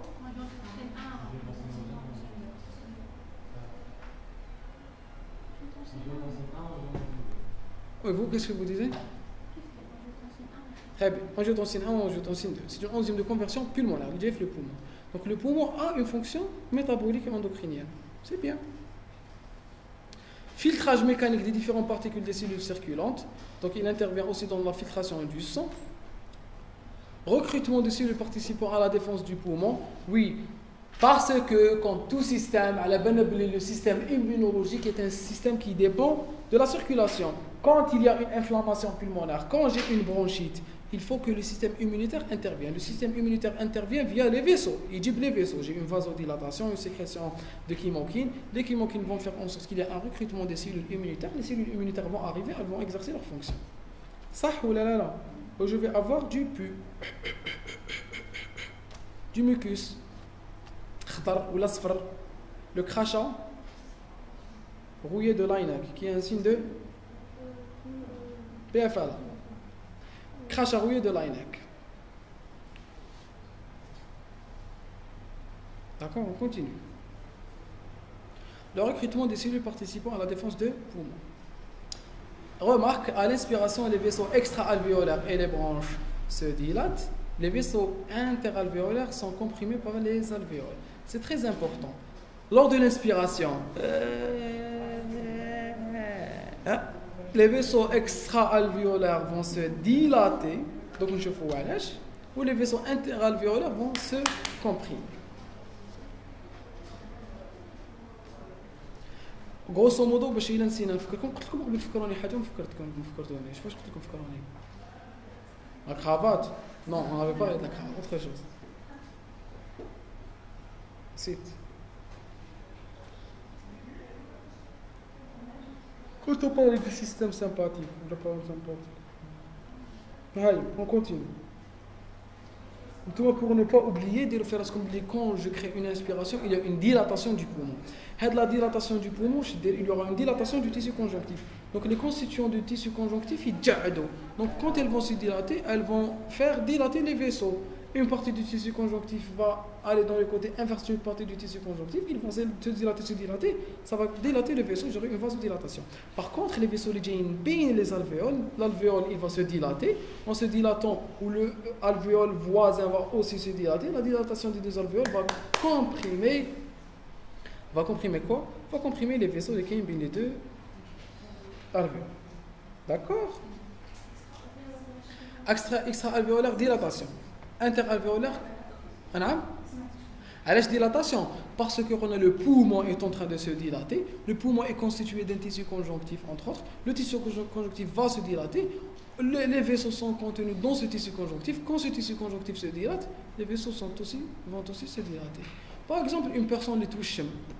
Et vous, qu'est-ce que vous disiez? Très bien. Angiotensine 1 ou angiotensine 2. C'est une enzyme de conversion pulmonaire, le poumon. Donc le poumon a une fonction métabolique et endocrinienne. C'est bien. Filtrage mécanique des différentes particules des cellules circulantes. Donc il intervient aussi dans la filtration du sang. Recrutement des cellules participant à la défense du poumon. Oui, parce que comme tout système, le système immunologique est un système qui dépend de la circulation. Quand il y a une inflammation pulmonaire, quand j'ai une bronchite, il faut que le système immunitaire intervienne. Le système immunitaire intervient via les vaisseaux. Il dit les vaisseaux. J'ai une vasodilatation, une sécrétion de chymokines. Les chymokines vont faire en sorte qu'il y ait un recrutement des cellules immunitaires. Les cellules immunitaires vont arriver, elles vont exercer leur fonction. Ça ou là. Je vais avoir du pu, du mucus, ou l'asfar, le crachat rouillé de l'Ainak, qui est un signe de PFL. Crachat rouillé de l'Ainak. D'accord, on continue. Le recrutement des cellules participant à la défense de poumons. Remarque, à l'inspiration, les vaisseaux extra-alvéolaires et les branches se dilatent. Les vaisseaux interalvéolaires sont comprimés par les alvéoles. C'est très important. Lors de l'inspiration, les vaisseaux extra-alvéolaires vont se dilater, donc on chauffe ou les vaisseaux interalvéolaires vont se comprimer. Grosso modo باش إلا نسينا نفكركم قلت لكم قبل تفكروني حاجه ما فكرتونيش فاش قلت لكم فكروني la cravate non on n'avait pas parlé de la cravate autre chose c'est quand on parle du système sympathique allez on continue. Pour ne pas oublier de le faire, parce que quand je crée une inspiration, il y a une dilatation du poumon. La dilatation du poumon, il y aura une dilatation du tissu conjonctif. Donc les constituants du tissu conjonctif, ils dilatent. Donc quand elles vont se dilater, elles vont faire dilater les vaisseaux. Une partie du tissu conjonctif va aller dans le côté inverse d'une partie du tissu conjonctif, ils vont se dilater, ça va dilater le vaisseau, j'aurai une vasodilatation. Par contre, les vaisseaux, les alvéoles, l'alvéole il va se dilater, en se dilatant, où le alvéole voisin va aussi se dilater, la dilatation des deux alvéoles va comprimer quoi? Va comprimer les vaisseaux de Kane les deux alvéoles. D'accord? Extra-alvéolaire, dilatation. Interalvéolaire, alors dilatation, parce que le poumon est en train de se dilater, le poumon est constitué d'un tissu conjonctif entre autres, le tissu conjonctif va se dilater, les vaisseaux sont contenus dans ce tissu conjonctif, quand ce tissu conjonctif se dilate, les vaisseaux vont aussi se dilater. Par exemple, une personne est touchée,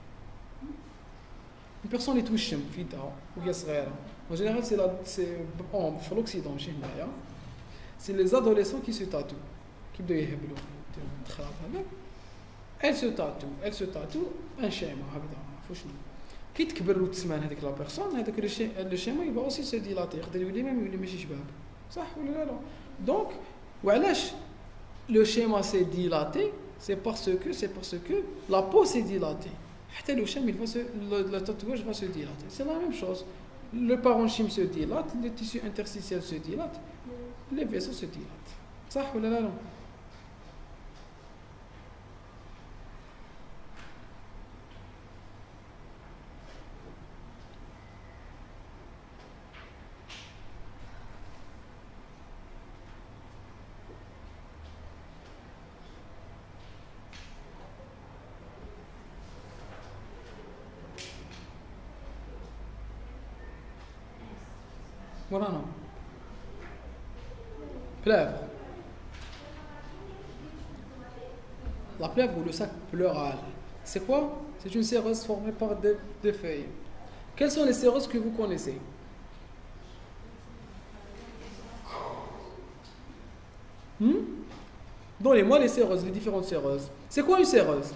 en général c'est en l'Occident, chez nous, c'est les adolescents qui se tatouent. Elle se tatoue un schéma كي تكبر وتسمع هذيك لا بيرسون هذاك لو شيما il va aussi se dilater يقدر يولي même يولي ماشي شباب صح ولا لا دونك وعلاش le schéma s'est dilaté c'est parce que la peau s'est dilatée حتى le schéma le tatouage va se dilater c'est la même chose le parenchyme se dilate le tissu interstitiel se dilate les vaisseaux se dilatent صح ولا لا Voilà, non. Plèvre. La plèvre ou le sac pleural, c'est quoi? C'est une séreuse formée par des feuilles. Quelles sont les séreuses que vous connaissez? Donnez-moi les séreuses, les différentes séreuses. C'est quoi une séreuse?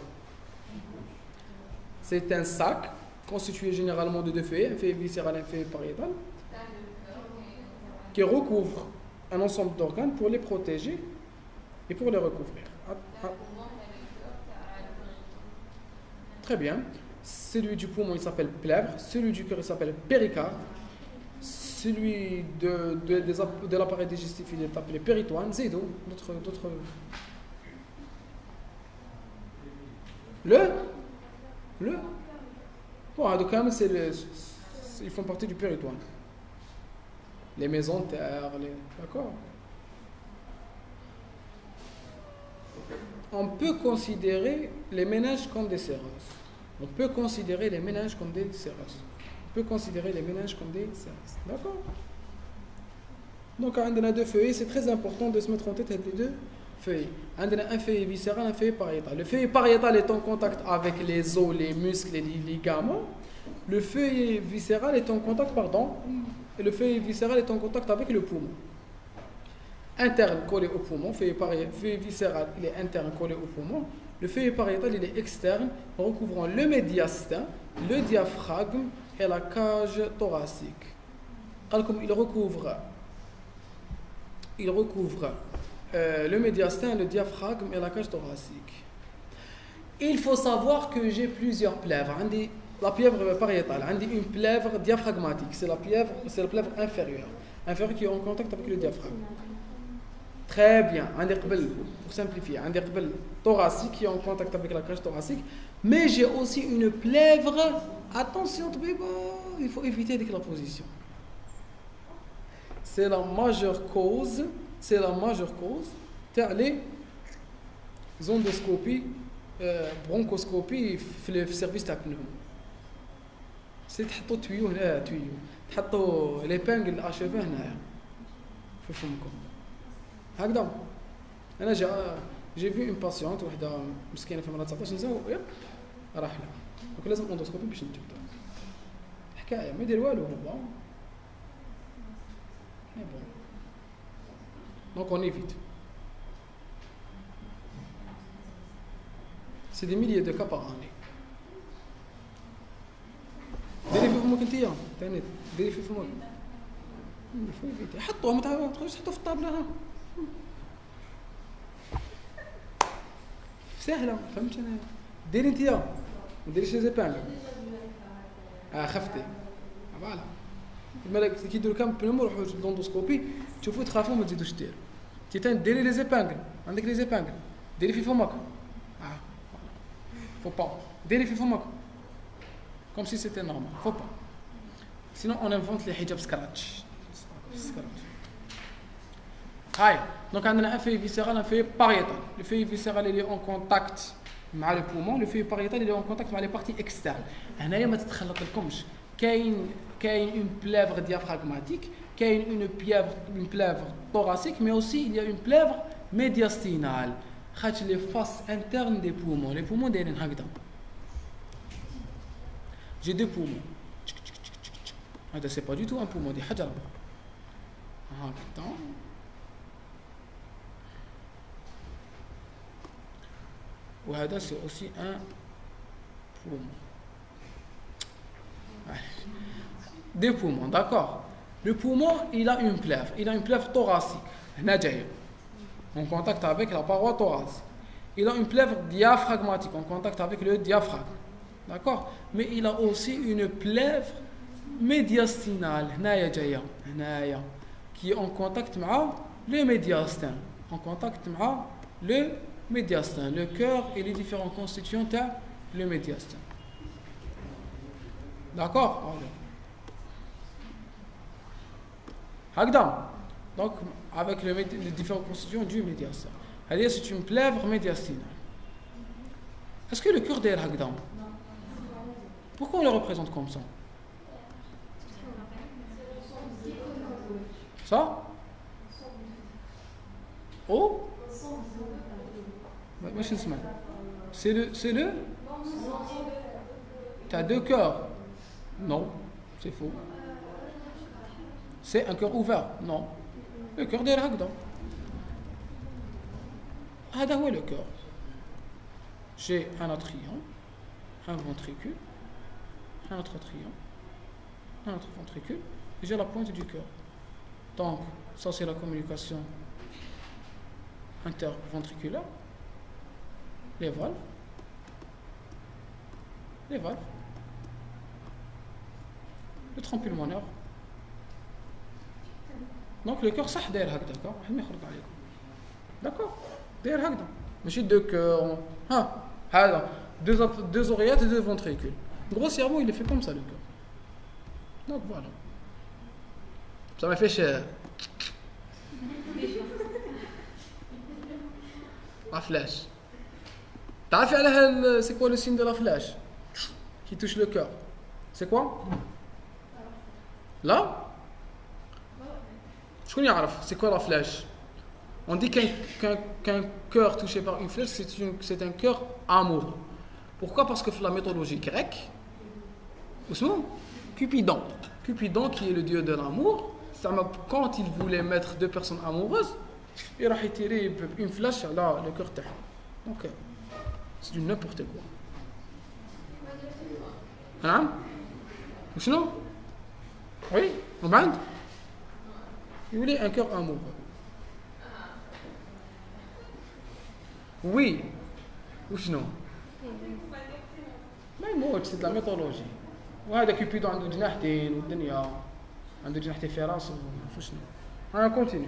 C'est un sac constitué généralement de deux feuilles, un feuille viscérale et un feuille pariétale, qui recouvre un ensemble d'organes pour les protéger et pour les recouvrir. Très bien. Celui du poumon, il s'appelle plèvre. Celui du cœur, il s'appelle péricarde. Celui de l'appareil digestif, il est appelé péritoine. Zédo, d'autres. Bon, donc, ils font partie du péritoine. Les mésentères, d'accord. On peut considérer les méninges comme des séreuses. D'accord. Donc, on a deux feuilles, c'est très important de se mettre en tête les deux feuilles. On a un feuille viscéral, un feuille pariétal. Le feuille pariétal est en contact avec les os, les muscles et les ligaments. Le feuille viscéral est en contact, et le feuille viscéral est en contact avec le poumon. Interne collé au poumon, feuille viscéral, il est interne collé au poumon. Le feuille pariétal, il est externe, recouvrant le médiastin, le diaphragme et la cage thoracique. Il recouvre le médiastin, le diaphragme et la cage thoracique. Il faut savoir que j'ai plusieurs plèvres. La plèvre pariétale, une plèvre diaphragmatique, c'est la plèvre inférieure qui est en contact avec le diaphragme. Très bien. Pour simplifier, un qbel thoracique qui est en contact avec la cage thoracique. Mais j'ai aussi une plèvre. Attention, il faut éviter la position. C'est la majeure cause. Les endoscopies, bronchoscopie, في service تاع pneumo. C'est تحطوا tuyau هنا تحطوا l'épingle à cheveux هنايا في فمكم. هكذا. أنا j'ai vu une patiente وحده مسكينة في عمرها 19 سنة راح لها. دونك لازم اندوسكوبي باش نجيب حكاية ما يدير والو هو. Donc on évite. C'est des milliers de cas par année. ديري في فمك انتيا ثاني ديري في فمك. faut éviter. حطوه ما تخرجش تحطوه في الطابلة ها. سهلة فهمت أنا. ديري انتيا ما ديريش لي زيبانغ. خفتي. فوالا. الملك كي يديروا كام بنوم يروحوا للدوندوسكوبي تشوفوا تخافوا ما تزيدوش ديروا. ديري لي زيبانغ عندك لي زيبانغ ديري في فمك. Faut pas. Dérivez فمك. Comme si c'était normal. Faut pas. Sinon on invente les hijab scratch. Aïe. Donc on a un feuille viscéral, un feuille pariétal. Le feuille viscéral il est en contact مع le poumon, le feuille pariétal il est en contact مع les parties externes. هنايا ما تتخلط لكمش. كاين une plèvre diaphragmatique, كاين une plèvre thoracique, mais aussi il y a une plèvre médiastinale. Les faces internes des poumons. Les poumons دايرين هكذا. J'ai deux poumons. هذا c'est pas du tout un poumon دي حاجة ربع. هكذا. وهذا c'est aussi un poumon. Deux poumons, d'accord. Le poumon, il a une plèvre thoracique. هنا جاية. En contact avec la paroi thoracique. Il a une plèvre diaphragmatique en contact avec le diaphragme. D'accord? Mais il a aussi une plèvre médiastinale, qui est en contact avec le médiastin. En contact avec le médiastin, le cœur et les différents constituants de le médiastin. D'accord? Donc, avec les différentes constitutions du médiastin. C'est-à-dire c'est une plèvre médiastinale. Est-ce que le cœur d'air Hagdam? Pourquoi on le représente comme ça? Ça? Oh? C'est le? Tu as deux cœurs? Non, c'est faux. C'est un cœur ouvert? Non. Le cœur d'air Hagdam. هذا هو le cœur. J'ai un atrium, un ventricule, un autre atrium, un autre ventricule, et j'ai la pointe du cœur. Donc, ça c'est la communication interventriculaire, les valves, le tronc pulmonaire. Donc le cœur صح داير هكذا واحد ما يخرج عليكم. D'accord. داير هكذا ماشي deux cœurs. هذا deux oreillettes et deux ventricules. Grossièrement, il est fait comme ça le cœur. Donc voilà. Ça m'a fait cher. La flèche. T'as fait c'est quoi le signe de la flèche qui touche le cœur? C'est quoi? Là? Je connais c'est quoi la flèche? On dit qu'un cœur touché par une flèche, c'est un cœur amoureux. Pourquoi? Parce que la mythologie grecque, Cupidon, qui est le dieu de l'amour, quand il voulait mettre deux personnes amoureuses, il a tiré une flèche là, le cœur terre. Donc, c'est du n'importe quoi. Hein? Sinon? Oui? Il voulait un cœur amoureux. Oui. Ou sinon? موت سي لا ميثولوجي. وهذا كيبيدو عنده جناحتين والدنيا عنده جناحتين في راسه فشنو. انا كونتينيو.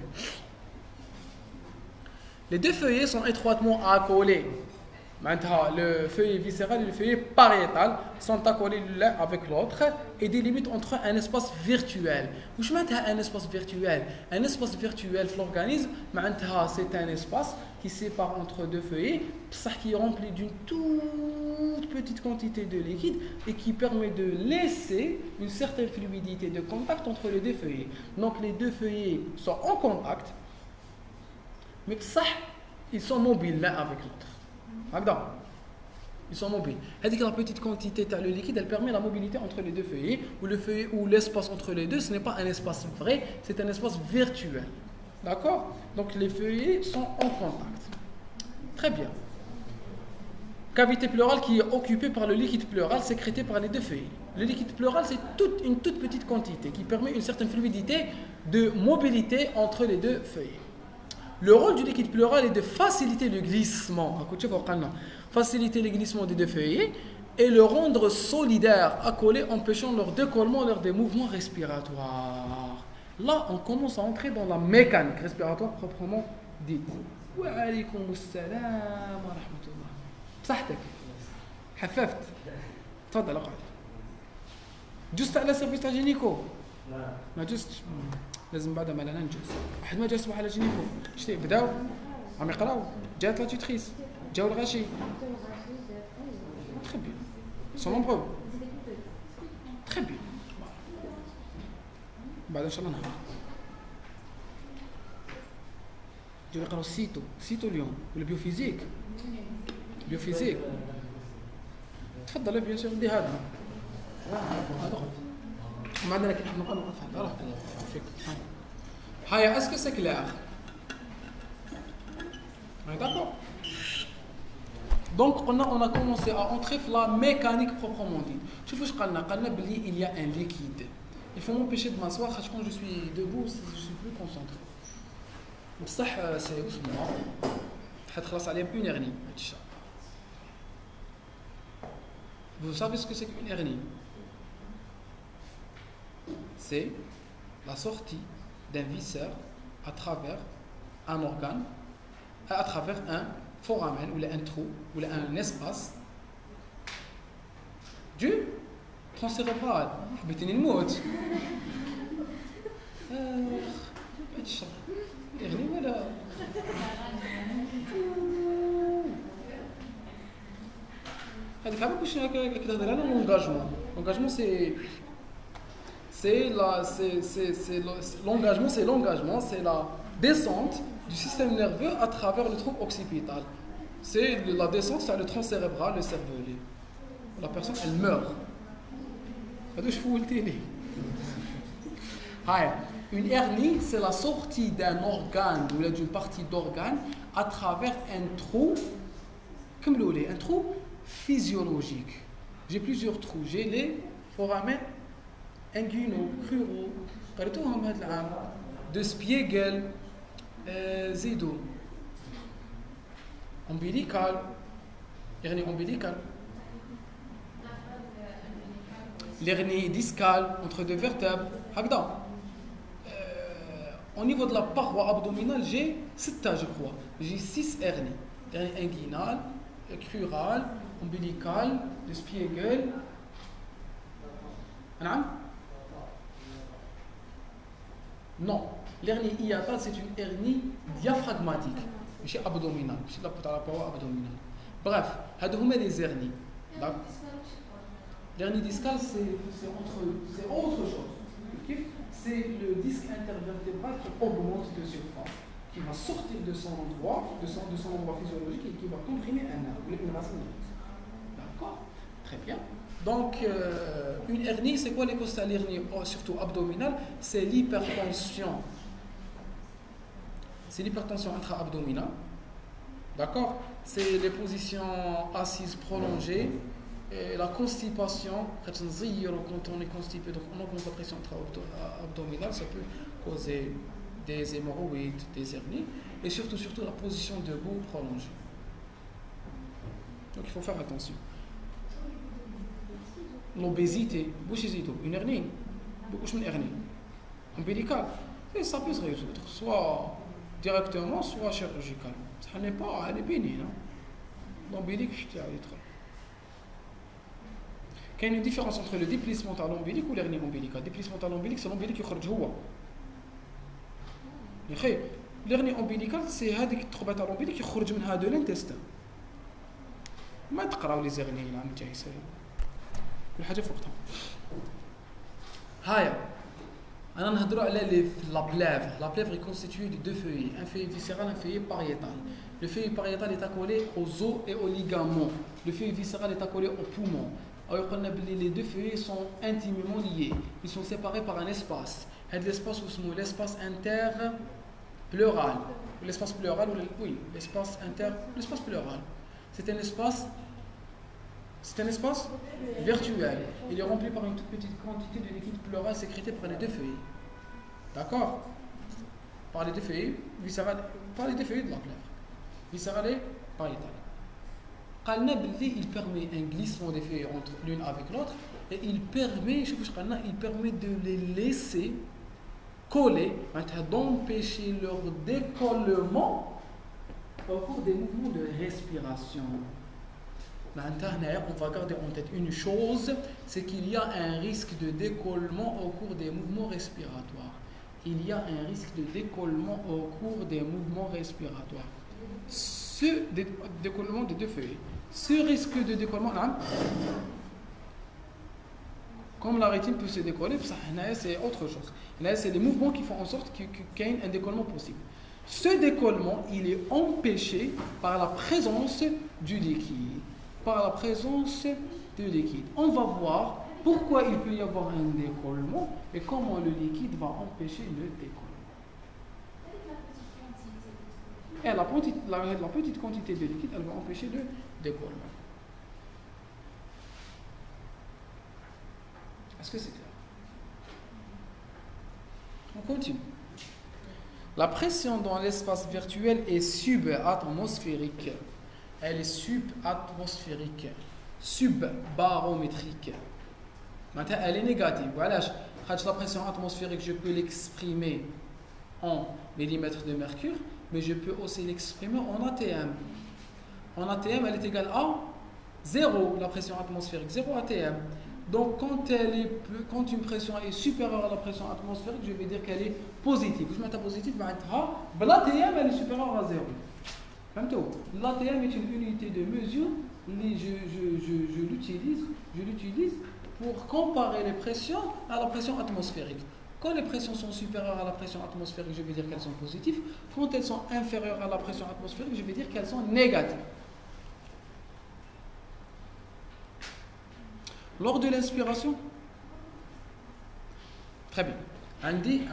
Les deux feuillets sont étroitement accolés. Maintenant, le feuillet viscéral et le feuillet pariétal sont accolés l'un avec l'autre et délimitent entre eux un espace virtuel. Où je mets un espace virtuel? Un espace virtuel dans l'organisme, c'est un espace qui sépare entre deux feuillets, qui est rempli d'une toute petite quantité de liquide et qui permet de laisser une certaine fluidité de contact entre les deux feuillets. Donc les deux feuillets sont en contact, mais ils sont mobiles l'un avec l'autre. Ils sont mobiles. C'est-à-dire que la petite quantité de liquide, elle permet la mobilité entre les deux feuillets, ou l'espace entre les deux, ce n'est pas un espace vrai, c'est un espace virtuel. D'accord? Donc les feuillets sont en contact. Très bien. Cavité pleurale qui est occupée par le liquide pleural sécrété par les deux feuillets. Le liquide pleural, c'est une toute petite quantité qui permet une certaine fluidité de mobilité entre les deux feuillets. Le rôle du liquide pleural est de faciliter le glissement. Faciliter le glissement des deux feuillets et le rendre solidaire, accolé, empêchant leur décollement lors des mouvements respiratoires. Là, on commence à entrer dans la mécanique respiratoire proprement dite. Wa alaykoum assalam wa rahmatullah. بصحتك حففت تفضل اقعد جزت على سيرفيس تاع جينيكو ما جزتش لازم بعد ما ننجز واحد ما جالس على جينيكو شتي بداو عم يقراو جات لا تيتريس جاو الغاشي très bien ils sont nombreux très bien بعد ان شاء الله نهار جاو يقراو سيتو اليوم ولا بيوفيزيك بيوفيزيك تفضل بيان سور ندي هذا ما عندنا كي نحب نبقى نوقف هذا فيك هاي اسكو سي كلير d'accord donc on a commencé à entrer dans la mécanique proprement dit شوفوا واش قالنا بلي il y a un liquide il faut m'empêcher de m'asseoir quand je suis debout je suis plus concentré بصح سي اسمها حتخلص عليها ب1 heure هاد الشيء. Vous savez ce que c'est qu'une hernie? C'est la sortie d'un viscère à travers un organe, à travers un foramen ou un trou ou un espace du tronc cérébral. حبيتني نموت. hernie ولا L'engagement, c'est la descente du système nerveux à travers le trou occipital. C'est la descente sur le tronc cérébral, le cervelet. La personne, elle meurt. Une hernie, c'est la sortie d'un organe ou d'une partie d'organe à travers un trou, comme un trou physiologique. J'ai plusieurs trous. J'ai les foramen inguinaux, cruraux, de Spiegel, Zido, ombilical, hernie ombilicale, l'hernie discale entre deux vertèbres. Au niveau de la paroi abdominale, j'ai 7 je crois. J'ai 6 hernies. Hernie inguinale, crurale, ombilicale, de Spiegel. Non, l'hernie hiatale c'est une hernie diaphragmatique, ماشي abdominale, ماشي la paroi abdominale. Bref, هادو هما les hernies. L'hernie discale c'est autre chose. C'est le disque intervertébral qui augmente de surface, qui va sortir de son endroit, de son endroit physiologique et qui va comprimer un nerf, une racine nerveuse. D'accord? Très bien. Donc, une hernie, c'est quoi les causes de l'hernie, surtout abdominale? C'est l'hypertension. C'est l'hypertension intra-abdominale. D'accord? C'est les positions assises prolongées. Et la constipation, quand on est constipé, donc on augmente la pression intra-abdominale, ça peut causer des hémorroïdes, des hernies, et surtout la position debout prolongée. Donc il faut faire attention. l'obésité, une hernie, beaucoup de hernie ombilicale, et ça peut se résoudre, soit directement, soit chirurgicalement. Ça n'est pas, elle est bénigne. L'ombilic, je t'ai dit. Il y a une différence entre le déplissement à l'ombilic ou l'hernie ombilicale. Le déplissement à l'ombilic, c'est l'ombilic qui sort. L'hernie ombilicale, c'est هذيك التربة تاع l'ombilic qui sort من هذا l'intestin. ما تقراو لي زغني اللي عم جاي يصير. كل حاجة في وقتها. هايا أنا نهضروا على la plèvre. La plèvre est constituée de deux feuillets, un feuillet viscéral et un feuillet pariétal. Le feuillet pariétal est accolé aux os et aux ligaments. Le feuillet viscéral est accolé aux poumons. Alors, les deux feuillets sont intimement liés. Ils sont séparés par un espace. L'espace l'espace interpleural. L'espace pleural, oui, l'espace pleural. C'est un espace virtuel. Il est rempli par une toute petite quantité de liquide pleural sécrété par les deux feuilles. D'accord? Par les deux feuilles viscérales, par les deux feuilles de la plèvre. Viscéral et pariétal. Il permet un glissement des feuilles entre l'une avec l'autre et il permet de les laisser coller, d'empêcher leur décollement au cours des mouvements de respiration. On va garder en tête une chose, c'est qu'il y a un risque de décollement au cours des mouvements respiratoires. Il y a un risque de décollement au cours des mouvements respiratoires. Ce décollement de deux feuilles. Ce risque de décollement, comme la rétine peut se décoller, c'est autre chose. Là, c'est les mouvements qui font en sorte qu'il y ait un décollement possible. Ce décollement, il est empêché par la présence du liquide. Par la présence du liquide. On va voir pourquoi il peut y avoir un décollement et comment le liquide va empêcher le décollement. Et la petite quantité de liquide, elle va empêcher le décollement. Est-ce que c'est clair? On continue. La pression dans l'espace virtuel est subatmosphérique. Elle est subatmosphérique. Subbarométrique. Maintenant, elle est négative. Voilà, la pression atmosphérique, je peux l'exprimer en millimètres de mercure, mais je peux aussi l'exprimer en ATM. En ATM, elle est égale à 0, la pression atmosphérique, 0 ATM. Donc, quand une pression est supérieure à la pression atmosphérique, je vais dire qu'elle est positive. Je mets positive, l'ATM, elle est supérieure à 0. L'ATM est une unité de mesure, je l'utilise pour comparer les pressions à la pression atmosphérique. Quand les pressions sont supérieures à la pression atmosphérique, je vais dire qu'elles sont positives. Quand elles sont inférieures à la pression atmosphérique, je vais dire qu'elles sont négatives. Lors de l'inspiration, très bien. On dit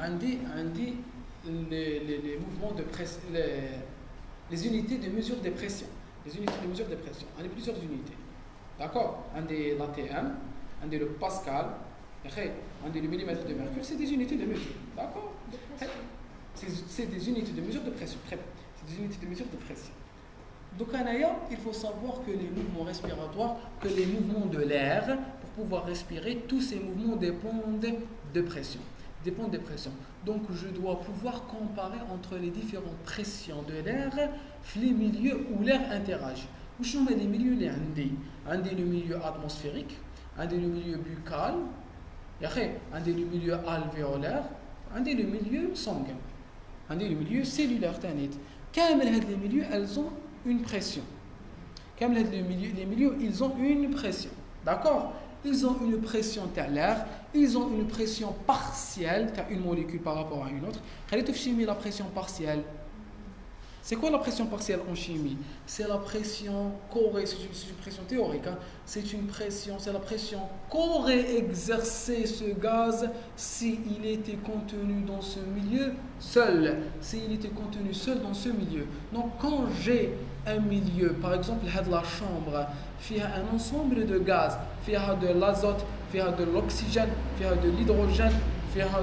les mouvements de pression, les unités de mesure des pressions. Les unités de mesure des pressions. On a plusieurs unités. D'accord? On dit l'ATM, on dit le Pascal, on dit le millimètre de mercure. C'est des unités de mesure. D'accord? C'est des unités de mesure de pression. Très bien. C'est des unités de mesure de pression. Donc, il faut savoir que les mouvements respiratoires, que les mouvements de l'air, pour pouvoir respirer, tous ces mouvements dépendent de pression. Dépendent des pressions. Donc, je dois pouvoir comparer entre les différentes pressions de l'air, les milieux où l'air interagit. Où sont les milieux? Un des le milieu atmosphérique, un des le milieu buccal, un des le milieu alvéolaire, un des le milieu sanguin, un des le milieu cellulaire. Les milieux, elles ont une pression. Comme les milieux, ils ont une pression. D'accord? Ils ont une pression de l'air, ils ont une pression partielle, tu as une molécule par rapport à une autre. En chimie, la pression partielle. C'est quoi la pression partielle en chimie? C'est la pression qu'aurait, c'est une pression théorique, hein? C'est la pression qu'aurait exercé ce gaz s'il était contenu dans ce milieu seul. S'il était contenu seul dans ce milieu. Donc quand j'ai un milieu, par exemple la chambre, il y a un ensemble de gaz, il y a de l'azote, il y a de l'oxygène, il y a de l'hydrogène, il y a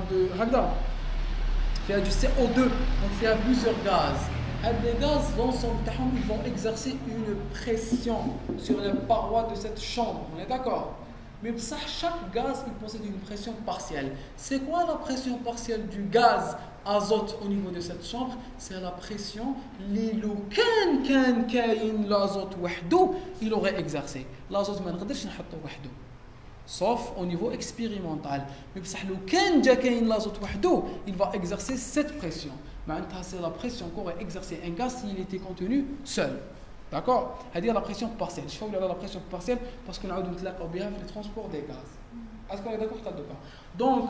du CO2, donc il y a plusieurs gaz. Les gaz, l'ensemble, ils vont exercer une pression sur les parois de cette chambre. On est d'accord? Mais ça, chaque gaz il possède une pression partielle. C'est quoi la pression partielle du gaz azote au niveau de cette chambre? C'est la pression لو كان كاين l'azote وحده il aurait exercé. L'azote ما نقدرش نحطه وحده sauf au niveau expérimental. Mais لو كان جا كاين l'azote وحده il va exercer cette pression. C'est la pression qu'aurait exercé un gaz s'il était contenu seul. D'accord? C'est-à-dire la pression partielle. Je fais la pression partielle parce qu'on a le transport des gaz. Est-ce qu'on est d'accord? Donc,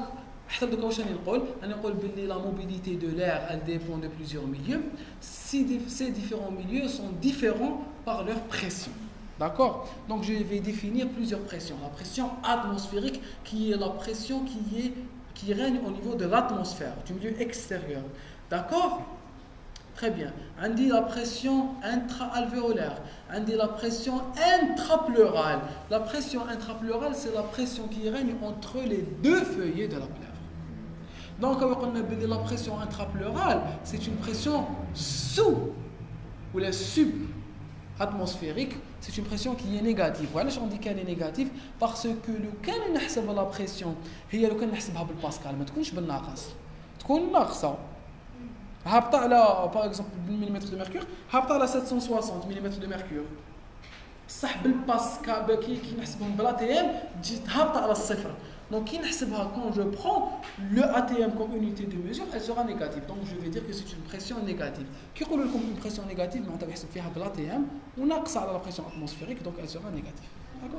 la mobilité de l'air elle dépend de plusieurs milieux. Ces différents milieux sont différents par leur pression. D'accord? Donc je vais définir plusieurs pressions. La pression atmosphérique qui est la pression qui règne au niveau de l'atmosphère, du milieu extérieur. D'accord? Très bien. On dit la pression intra-alvéolaire. On dit la pression intrapleurale. La pression intrapleurale, c'est la pression qui règne entre les deux feuillets de la plèvre. Donc, la pression intrapleurale, c'est une pression sous ou la sub-atmosphérique. C'est une pression qui est négative. Voilà, on dit qu'elle est négative parce que le cas où la pression, c'est le cas où on Pascal, mais tu ne pas par exemple, millimètre de mercure, à 760 mm de mercure. صح بالباسكال كي نحسبهم بالATM جيت هابطه على الصفر. Donc qui نحسبها quand je prends le ATM comme unité de mesure, elle sera négative. Donc je vais dire que c'est une pression négative. Qui يقول لكم une pression négative معناتها يحسب فيها بالATM وناقصه على la pression atmosphérique, donc elle sera négative. D'accord?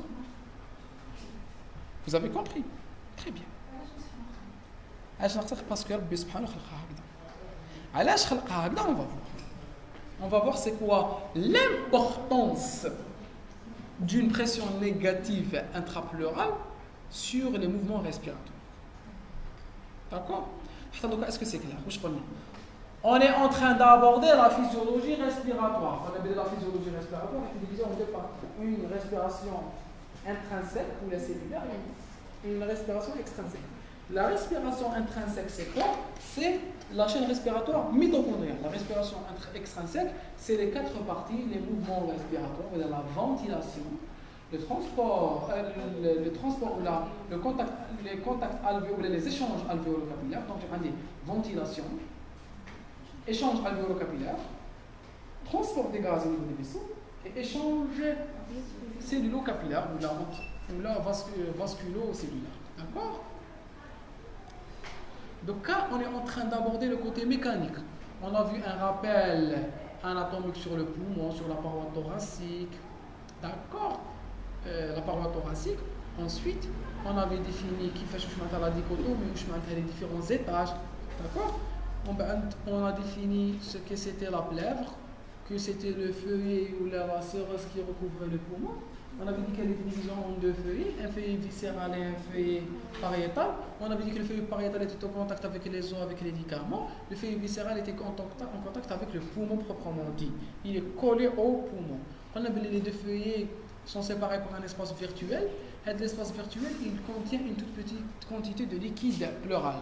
Vous avez compris? Très bien. علاش ناقصه parce que ربي سبحانه خلقها هكذا. علاش خلقها هكذا؟ on va voir c'est quoi l'importance d'une pression négative intrapleurale sur les mouvements respiratoires. D'accord? Est-ce que c'est clair? On est en train d'aborder la physiologie respiratoire. On a la physiologie respiratoire qui est divisée en deux parties. Une respiration intrinsèque ou la cellulaire et une respiration extrinsèque. La respiration intrinsèque, c'est quoi? C'est la chaîne respiratoire mitochondriale. La respiration extrinsèque, c'est les quatre parties, les mouvements respiratoires, la ventilation, le transport ou les contacts alvéolaires, les échanges alvéolo-capillaires. Donc, j'ai dit ventilation, échange alvéolo-capillaire, transport des gaz au niveau des vaisseaux et échange cellulo-capillaire ou la vasculo-cellulaire. D'accord? Donc là, on est en train d'aborder le côté mécanique. On a vu un rappel anatomique sur le poumon, sur la paroi thoracique. D'accord? La paroi thoracique. Ensuite, on avait défini qui fait la dichotomie, les différents étages. D'accord? On a défini ce que c'était la plèvre, que c'était le feuillet ou la séreuse qui recouvrait le poumon. On avait dit qu'elle était divisée en deux feuillets, un feuillet viscéral et un feuillet pariétal. On avait dit que le feuillet pariétal était en contact avec les os, avec les ligaments. Le feuillet viscéral était en contact avec le poumon proprement dit. Il est collé au poumon. On avait les deux feuillets sont séparés par un espace virtuel. Et l'espace virtuel, il contient une toute petite quantité de liquide pleural.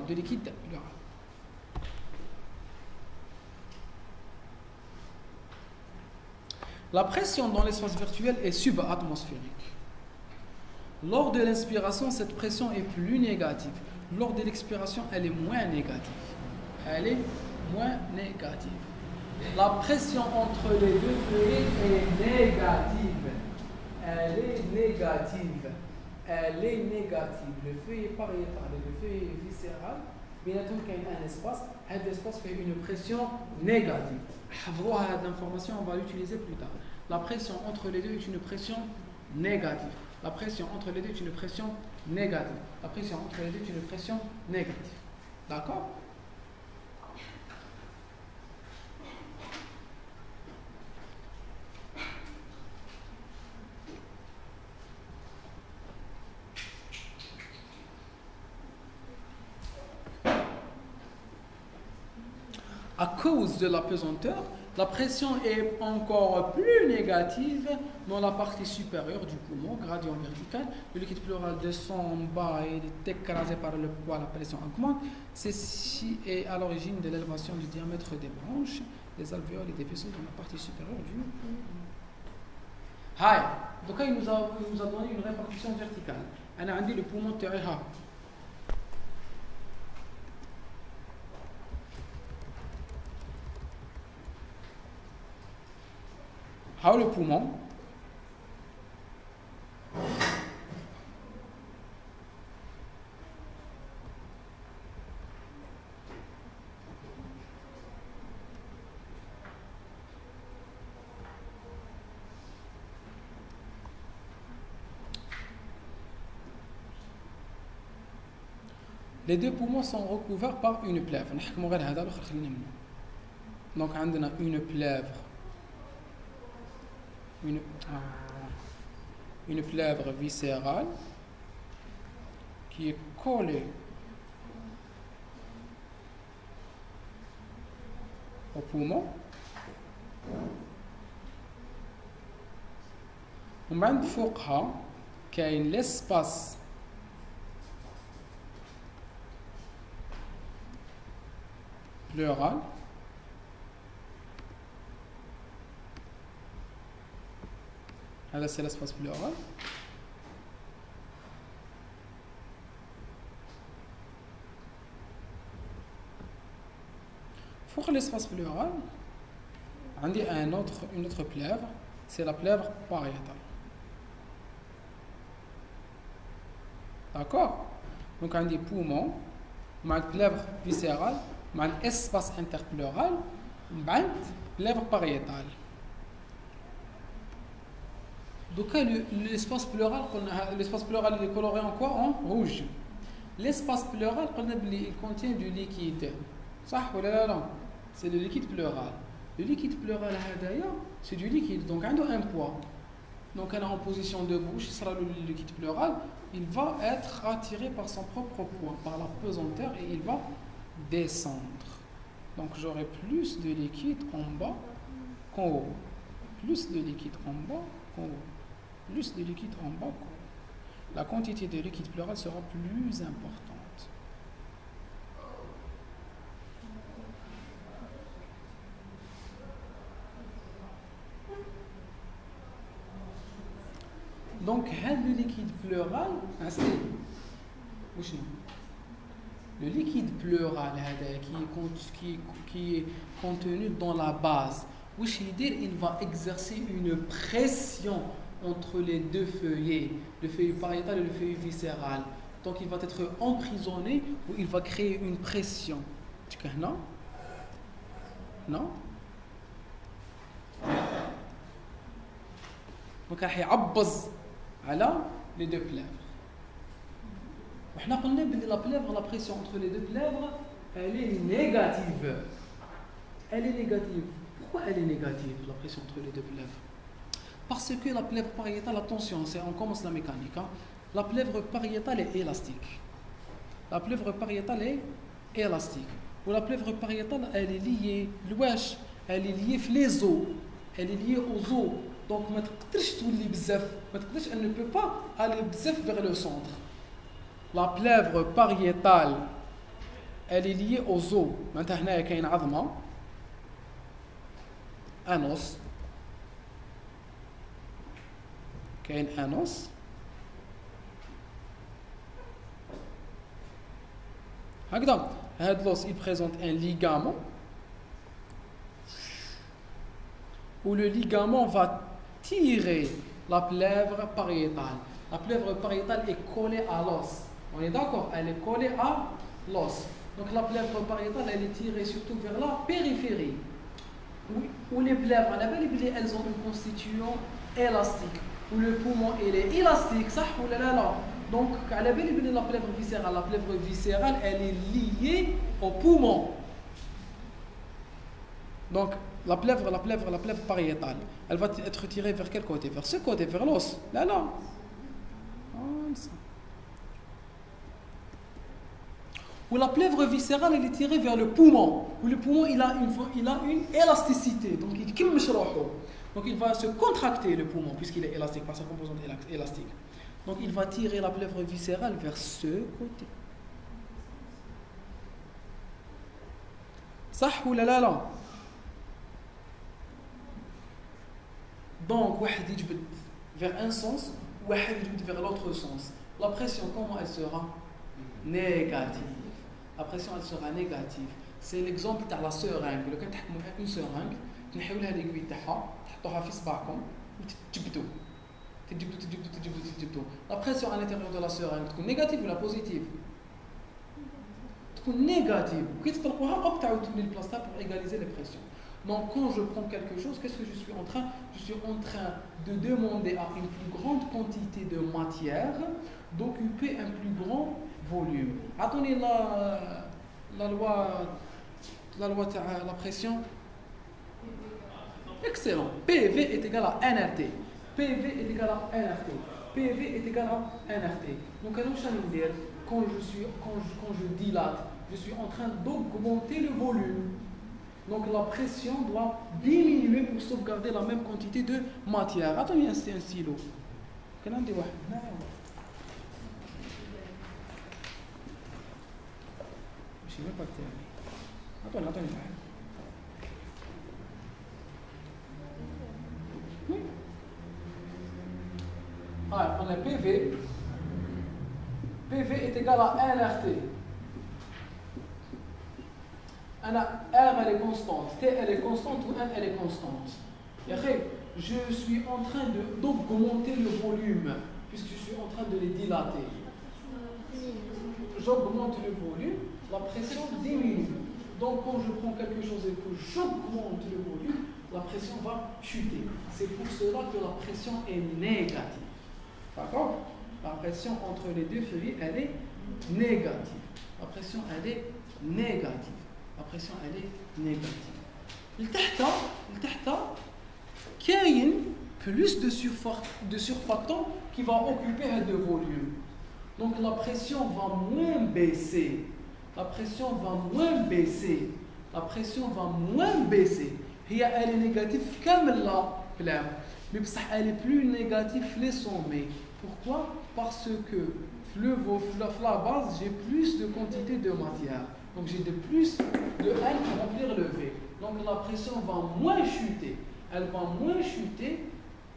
La pression dans l'espace virtuel est subatmosphérique. Lors de l'inspiration, cette pression est plus négative. Lors de l'expiration, elle est moins négative. La pression entre les deux feuillets est négative. Elle est négative. Le feuillet pariétal et le feuillet viscéral, bien sûr qu'il y a un espace. Cet espace fait une pression négative. Cette information, on va l'utiliser plus tard. La pression entre les deux est une pression négative. La pression entre les deux est une pression négative. La pression entre les deux est une pression négative. D'accord? À cause de la pesanteur, la pression est encore plus négative dans la partie supérieure du poumon, gradient vertical. Le liquide pleural descend en bas et est écrasé par le poids, la pression augmente. Ceci est à l'origine de l'élévation du diamètre des branches, des alvéoles et des vaisseaux dans la partie supérieure du poumon. Donc là, il nous a donné une répartition verticale. أنا عندي le poumon تاعي ها. ها le poumon. Les deux poumons sont recouverts par une plèvre. Donc, on a une plèvre. Une plèvre viscérale qui est collée au poumon. ومن فوقها كاين l'espace pleural. Là, c'est l'espace pleural. Pour l'espace pleural, on dit une autre plèvre, c'est la plèvre pariétale. D'accord? Donc on dit poumon, on plèvre viscérale, on espace interpleural, on plèvre pariétale. Donc l'espace pleural il est coloré en quoi? En rouge. L'espace pleural il contient du liquide. Ça ou là? C'est le liquide pleural. Le liquide pleural c'est du liquide, donc il a un poids. Donc elle est en position de bouche, ce sera le liquide pleural. Il va être attiré par son propre poids, par la pesanteur, et il va descendre. Donc j'aurai plus de liquide en bas qu'en haut. Plus de liquide en bas qu'en haut. Plus de liquide en bas qu'en haut. La quantité de liquide pleural sera plus importante. Donc, le liquide pleural, le liquide pleural qui est contenu dans la base, il va exercer une pression entre les deux feuillets, le feuillet pariétal et le feuillet viscéral. Donc, il va être emprisonné ou il va créer une pression. Non? Non? Donc, il va على les deux plèvres. وحنا قلنا بلي la plèvre, la pression entre les deux plèvres, elle est négative. Elle est négative. Pourquoi elle est négative, la pression entre les deux plèvres? Parce que la plèvre pariétale, attention, on commence la mécanique. Hein. La plèvre pariétale est élastique. La plèvre pariétale est élastique. Ou la plèvre pariétale, elle est liée, elle est liée les os. Elle est liée aux os. Donc, elle ne peut pas aller vers le centre. La plèvre pariétale, elle est liée aux os. Maintenant, il y a un os. Il y a un os. L'os, il présente un ligament. Où le ligament va tirer la plèvre pariétale. La plèvre pariétale est collée à l'os. On est d'accord? Elle est collée à l'os. Donc la plèvre pariétale, elle est tirée surtout vers la périphérie. Où les plèvres, elles ont une constitution élastique. Où le poumon, il est élastique, ça ou là. Donc, la plèvre viscérale, elle est liée au poumon. Donc, la plèvre pariétale, elle va être tirée vers quel côté? Vers ce côté, vers l'os. Là. Ou la plèvre viscérale, elle est tirée vers le poumon. Où le poumon, il a une élasticité. Donc, il va se contracter, le poumon, puisqu'il est élastique, par sa composante élastique. Donc, il va tirer la plèvre viscérale vers ce côté. Ça ou là. Donc, واحد يجبد vers un sens, واحد يجبد vers l'autre sens. La pression, comment elle sera? Négative. La pression, elle sera négative. C'est l'exemple de la seringue. لو كان تحكموا une seringue تنحيوا لها l'aiguille تاعها تحطوها في صباعكم وتجبدوا La pression à l'intérieur de la seringue تكون négative ou la positive? تكون négative. كي تطلقوها hop تعاود تولي لبلاصتها pour égaliser les pressions. Donc quand je prends quelque chose, qu'est-ce que je suis en train? Je suis en train de demander à une plus grande quantité de matière d'occuper un plus grand volume. Attendez la loi de la pression. Excellent. PV est égal à nRT. PV est égal à nRT. PV est égal à nRT. Donc quand je dilate, je suis en train d'augmenter le volume. Donc la pression doit diminuer pour sauvegarder la même quantité de matière. Attendez, c'est un stylo. Je ne sais même pas le terme. Attendez. Ah, on a PV. PV est égal à nRT. R elle est constante, T elle est constante ou N elle est constante. Je suis en train d'augmenter le volume puisque je suis en train de les dilater. J'augmente le volume, la pression diminue. Donc quand je prends quelque chose et que j'augmente le volume, la pression va chuter. C'est pour cela que la pression est négative. D'accord? La pression entre les deux feuillets, elle est négative. La pression, elle est négative. La pression elle est négative. Il y a plus de surfactant qui va occuper le volume. Donc la pression va moins baisser. La pression va moins baisser. La pression va moins baisser. Elle est négative comme la plaie. Mais elle est plus négative les sommets. Pourquoi? Parce que la base, j'ai plus de quantité de matière. Donc j'ai de plus de N pour remplir le V. Donc la pression va moins chuter. Elle va moins chuter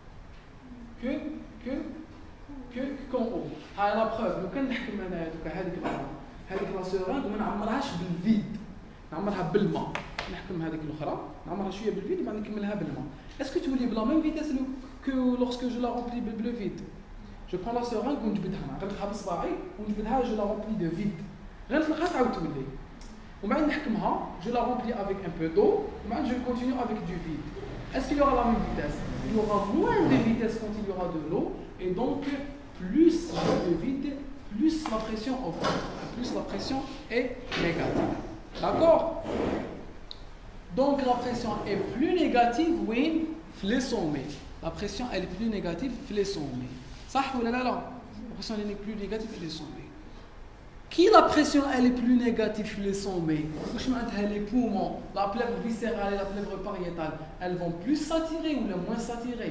qu'en haut. La preuve, لو كان نحكم انا هذيك لا سيرانغ وما نعمرهاش بالفيد. نعمرها بالماء. نحكم هذيك الاخرى، نعمرها شويه بالفيد وبعد نكملها بالماء. Est-ce que tu voulais la même vitesse que lorsque je la remplis de vide? Je prends la seringue ونجبدها، نغلقها بصباعي ونجبدها je la remplis de vide. غنطلقها تعاود تولي. وبعد نحكمها، je la remplis avec un peu d'eau, وبعد je continue avec du vide. Est-ce qu'il y aura la même vitesse? Il y aura moins de vitesse quand il y aura de l'eau, et donc plus de vide, plus la pression augmente, plus la pression est négative. D'accord? Donc la pression est plus négative, oui, les sommets. La pression elle est plus négative, les sommets. Ça ou là? La pression elle est plus négative, les sommets. Qui la pression elle est plus négative les sommets? Les poumons, la plèvre viscérale et la plèvre pariétale, elles vont plus s'attirer ou moins s'attirer?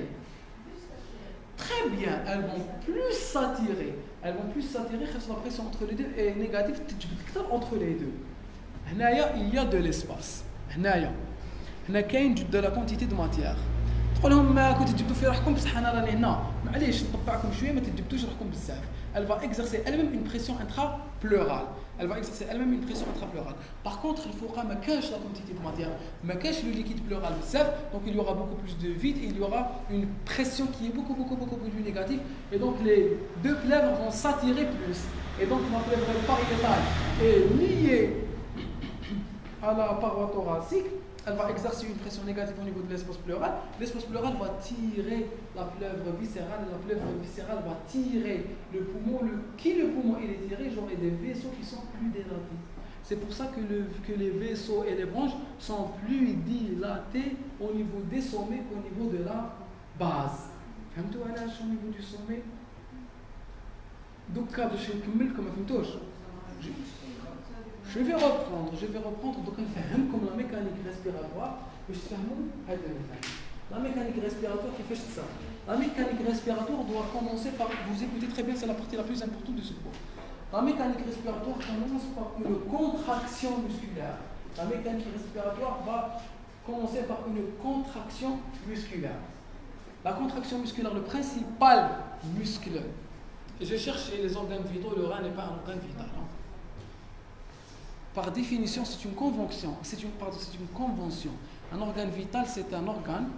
Très bien, elles vont plus s'attirer. Elles vont plus s'attirer parce que la pression entre les deux est négative entre les deux. Il y a de l'espace. Il y a de la quantité de matière. تقول لهم ما كنت تجبدوا في روحكم بصح انا راني هنا معليش نطبعكم شويه ما تجبدوش روحكم بزاف. Elle va exercer elle-même une pression intrapleurale. Elle va exercer elle-même une pression intrapleurale. Par contre, il faudra ma cache la quantité de matière, ma cache le liquide pleural bzaf, donc il y aura beaucoup plus de vide et il y aura une pression qui est beaucoup plus négative et donc les deux plèvres vont s'attirer plus. Et donc ma plèvre pariétale est liée à la paroi thoracique. Elle va exercer une pression négative au niveau de l'espace pleural. L'espace pleural va tirer la plèvre viscérale et la plèvre viscérale va tirer le poumon. Le poumon il est tiré, j'aurai des vaisseaux qui sont plus dilatés. C'est pour ça que les vaisseaux et les branches sont plus dilatés au niveau des sommets qu'au niveau de la base. فهمتوا علاش au niveau du sommet؟ دوكا باش نكمل لكم ما فهمتوش. Je vais reprendre donc نفهمكم la mécanique respiratoire باش تفهموا هذا المثال. La mécanique respiratoire كيفاش تصير؟ La mécanique respiratoire doit commencer par, vous écoutez très bien, c'est la partie la plus importante de ce cours. La mécanique respiratoire commence par une contraction musculaire. La mécanique respiratoire va commencer par une contraction musculaire. La contraction musculaire, le principal muscle Je cherche les organes vitaux, le rein n'est pas un organe vital. Hein. Par définition, c'est une convention. C'est une convention. Un organe vital, c'est un organe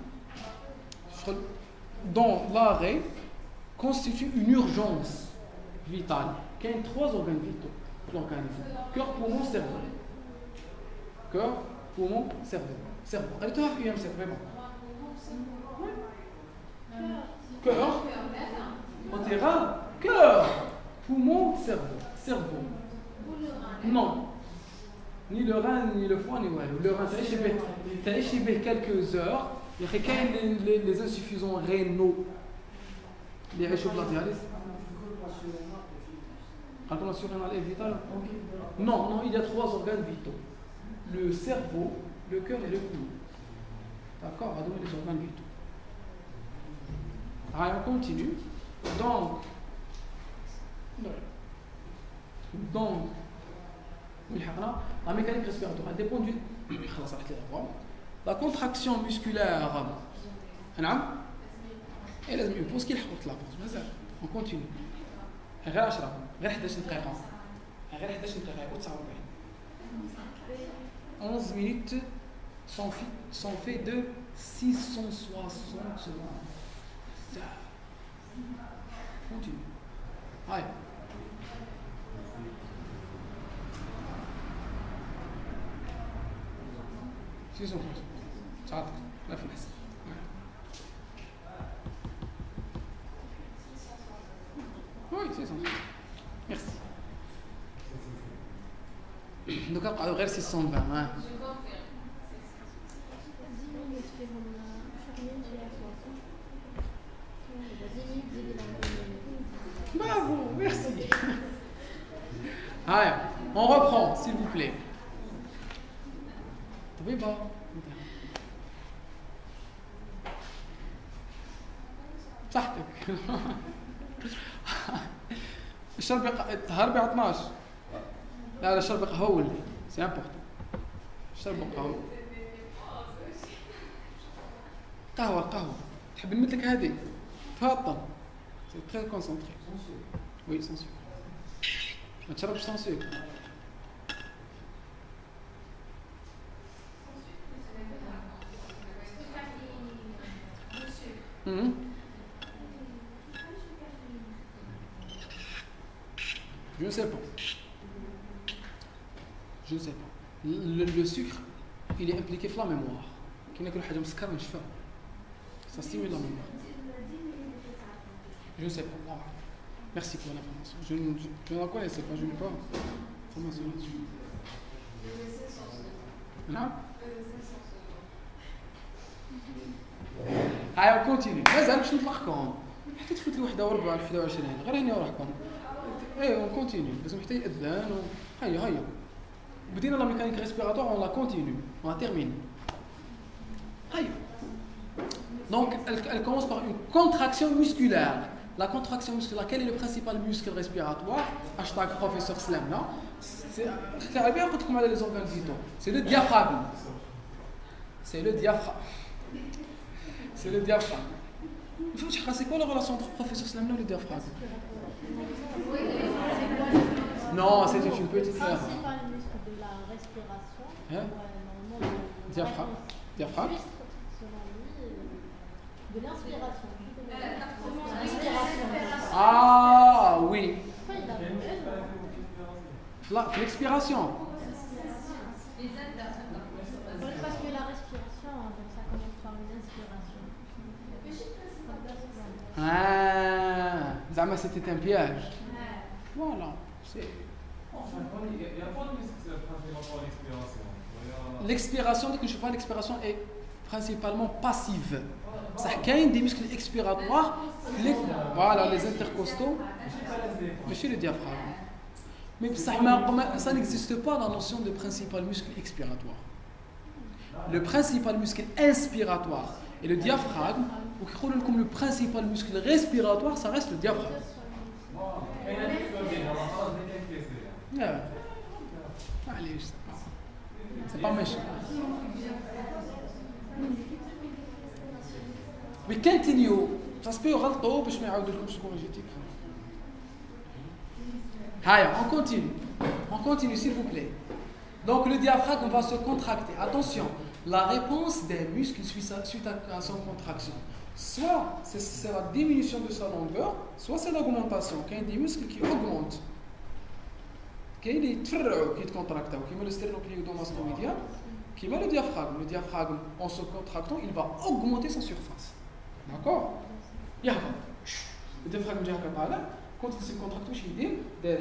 dont l'arrêt constitue une urgence vitale. Il y a 3 organes vitaux pour l'organisme. Cœur, poumon, cerveau. Cœur, poumon, cerveau. Cerveau. Elle te fait c'est vraiment. Cœur, on dira cœur, poumon, cerveau. Cerveau. Non. Ni le rein, ni le foie, ni le rein. Tu as échibé quelques heures. Il y a les insuffisants rénaux. Les échoues de la dialyse. La convention rénale est vitale? Non, non, il y a 3 organes vitaux. Le cerveau, le cœur et le poumon. D'accord, on va donner les organes vitaux. Alors, on continue. Donc, la mécanique respiratoire dépend du. La contraction musculaire. Et لازم يبوس كي يلحقوا la pause. مازال. On continue. غير 10 غير 11 دقيقة. غير 11 دقيقة و 49. 11 minutes sont fait de 660 secondes. Continue. Allez. Ça la finesse. Oui, c'est ça. Merci. Donc, après, غير 620. Hein. Bravo, merci. Allez, on reprend, s'il vous plaît. Oui, bon. صحتك الشرب الطهار ب 12 لا الشرب قهوه سي امبورطون الشرب قهوه قهوه تحب نمثلك هذه تفضل سي تري كونسونطري وي سون سوكر ما تشربش سون سوكر Je ne sais pas. Je ne sais pas. Le sucre, il est impliqué dans la mémoire. Qui n'a que le hajam skar mishfa. Ça stimule la mémoire. Je ne sais pas. Merci pour l'information. Je ne la connaissais pas. Je n'ai pas d'information là-dessus. Non? Allez, on continue. مازال باش نطلقكم. حتى تفوت لي 21 غير هاني وراكم. ايه on continue. لازم حتى يأذن هيا. بدينا la mécanique respiratoire, on la continue. On la termine. Haya. Donc, elle commence par une contraction musculaire. La contraction musculaire, quel est le principal muscle respiratoire? Hashtag professeur Slam, là. C'est bien quand on les organes vitaux. C'est le diaphragme. C'est le diaphragme. C'est le diaphragme. C'est quoi la relation entre professeur Slam et le diaphragme? Non, c'est une petite erreur. C'est pas le muscle de la respiration. Hein? Diaphragme. Diaphragme. Selon lui, de l'inspiration. Ah oui. L'expiration. Parce que la respiration, donc ça commence par une inspiration. Ah, Zama, c'était un piège. Voilà. L'expiration, dès que je parle d'expiration, est principalement passive. Ça a des muscles expiratoires, voilà, les intercostaux, mais chez le diaphragme. Mais ça n'existe pas la notion de principal muscle expiratoire. Le principal muscle inspiratoire et le diaphragme, ou comme le principal muscle respiratoire, ça reste le diaphragme. Allez, c'est pas méchant. Mais continue. Ça se peut غلطوا باش ما يعاودولكمش كون جيتيك. Allez, on continue s'il vous plaît. Donc le diaphragme va se contracter. Attention, la réponse des muscles suite à son contraction. Soit c'est la diminution de sa longueur, soit c'est l'augmentation. Il y a des muscles qui augmentent. Il y a des qui se contractent, comme le sternocléidomastoïdien, qui est le diaphragme. Le diaphragme, en se contractant, il va augmenter sa surface. D'accord? Le diaphragme, quand il se contracte, il dit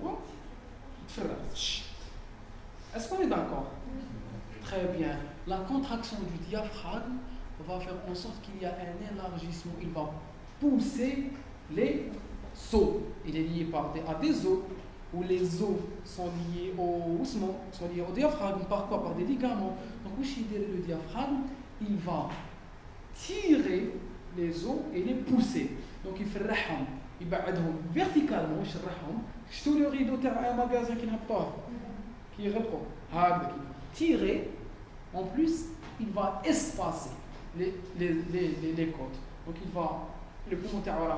est-ce qu'on est d'accord? Très bien. La contraction du diaphragme va faire en sorte qu'il y a un élargissement. Il va pousser les os. Il est lié à des os, où les os sont liés au diaphragme. Par quoi? Par des ligaments. Donc, le diaphragme, il va tirer les os et les pousser. Donc, il fait raham. Il va verticalement. Je te le rideau de un magasin qui n'a pas. Qui répond. Tirer. En plus, il va espacer les côtes. Donc, il va. Le poumon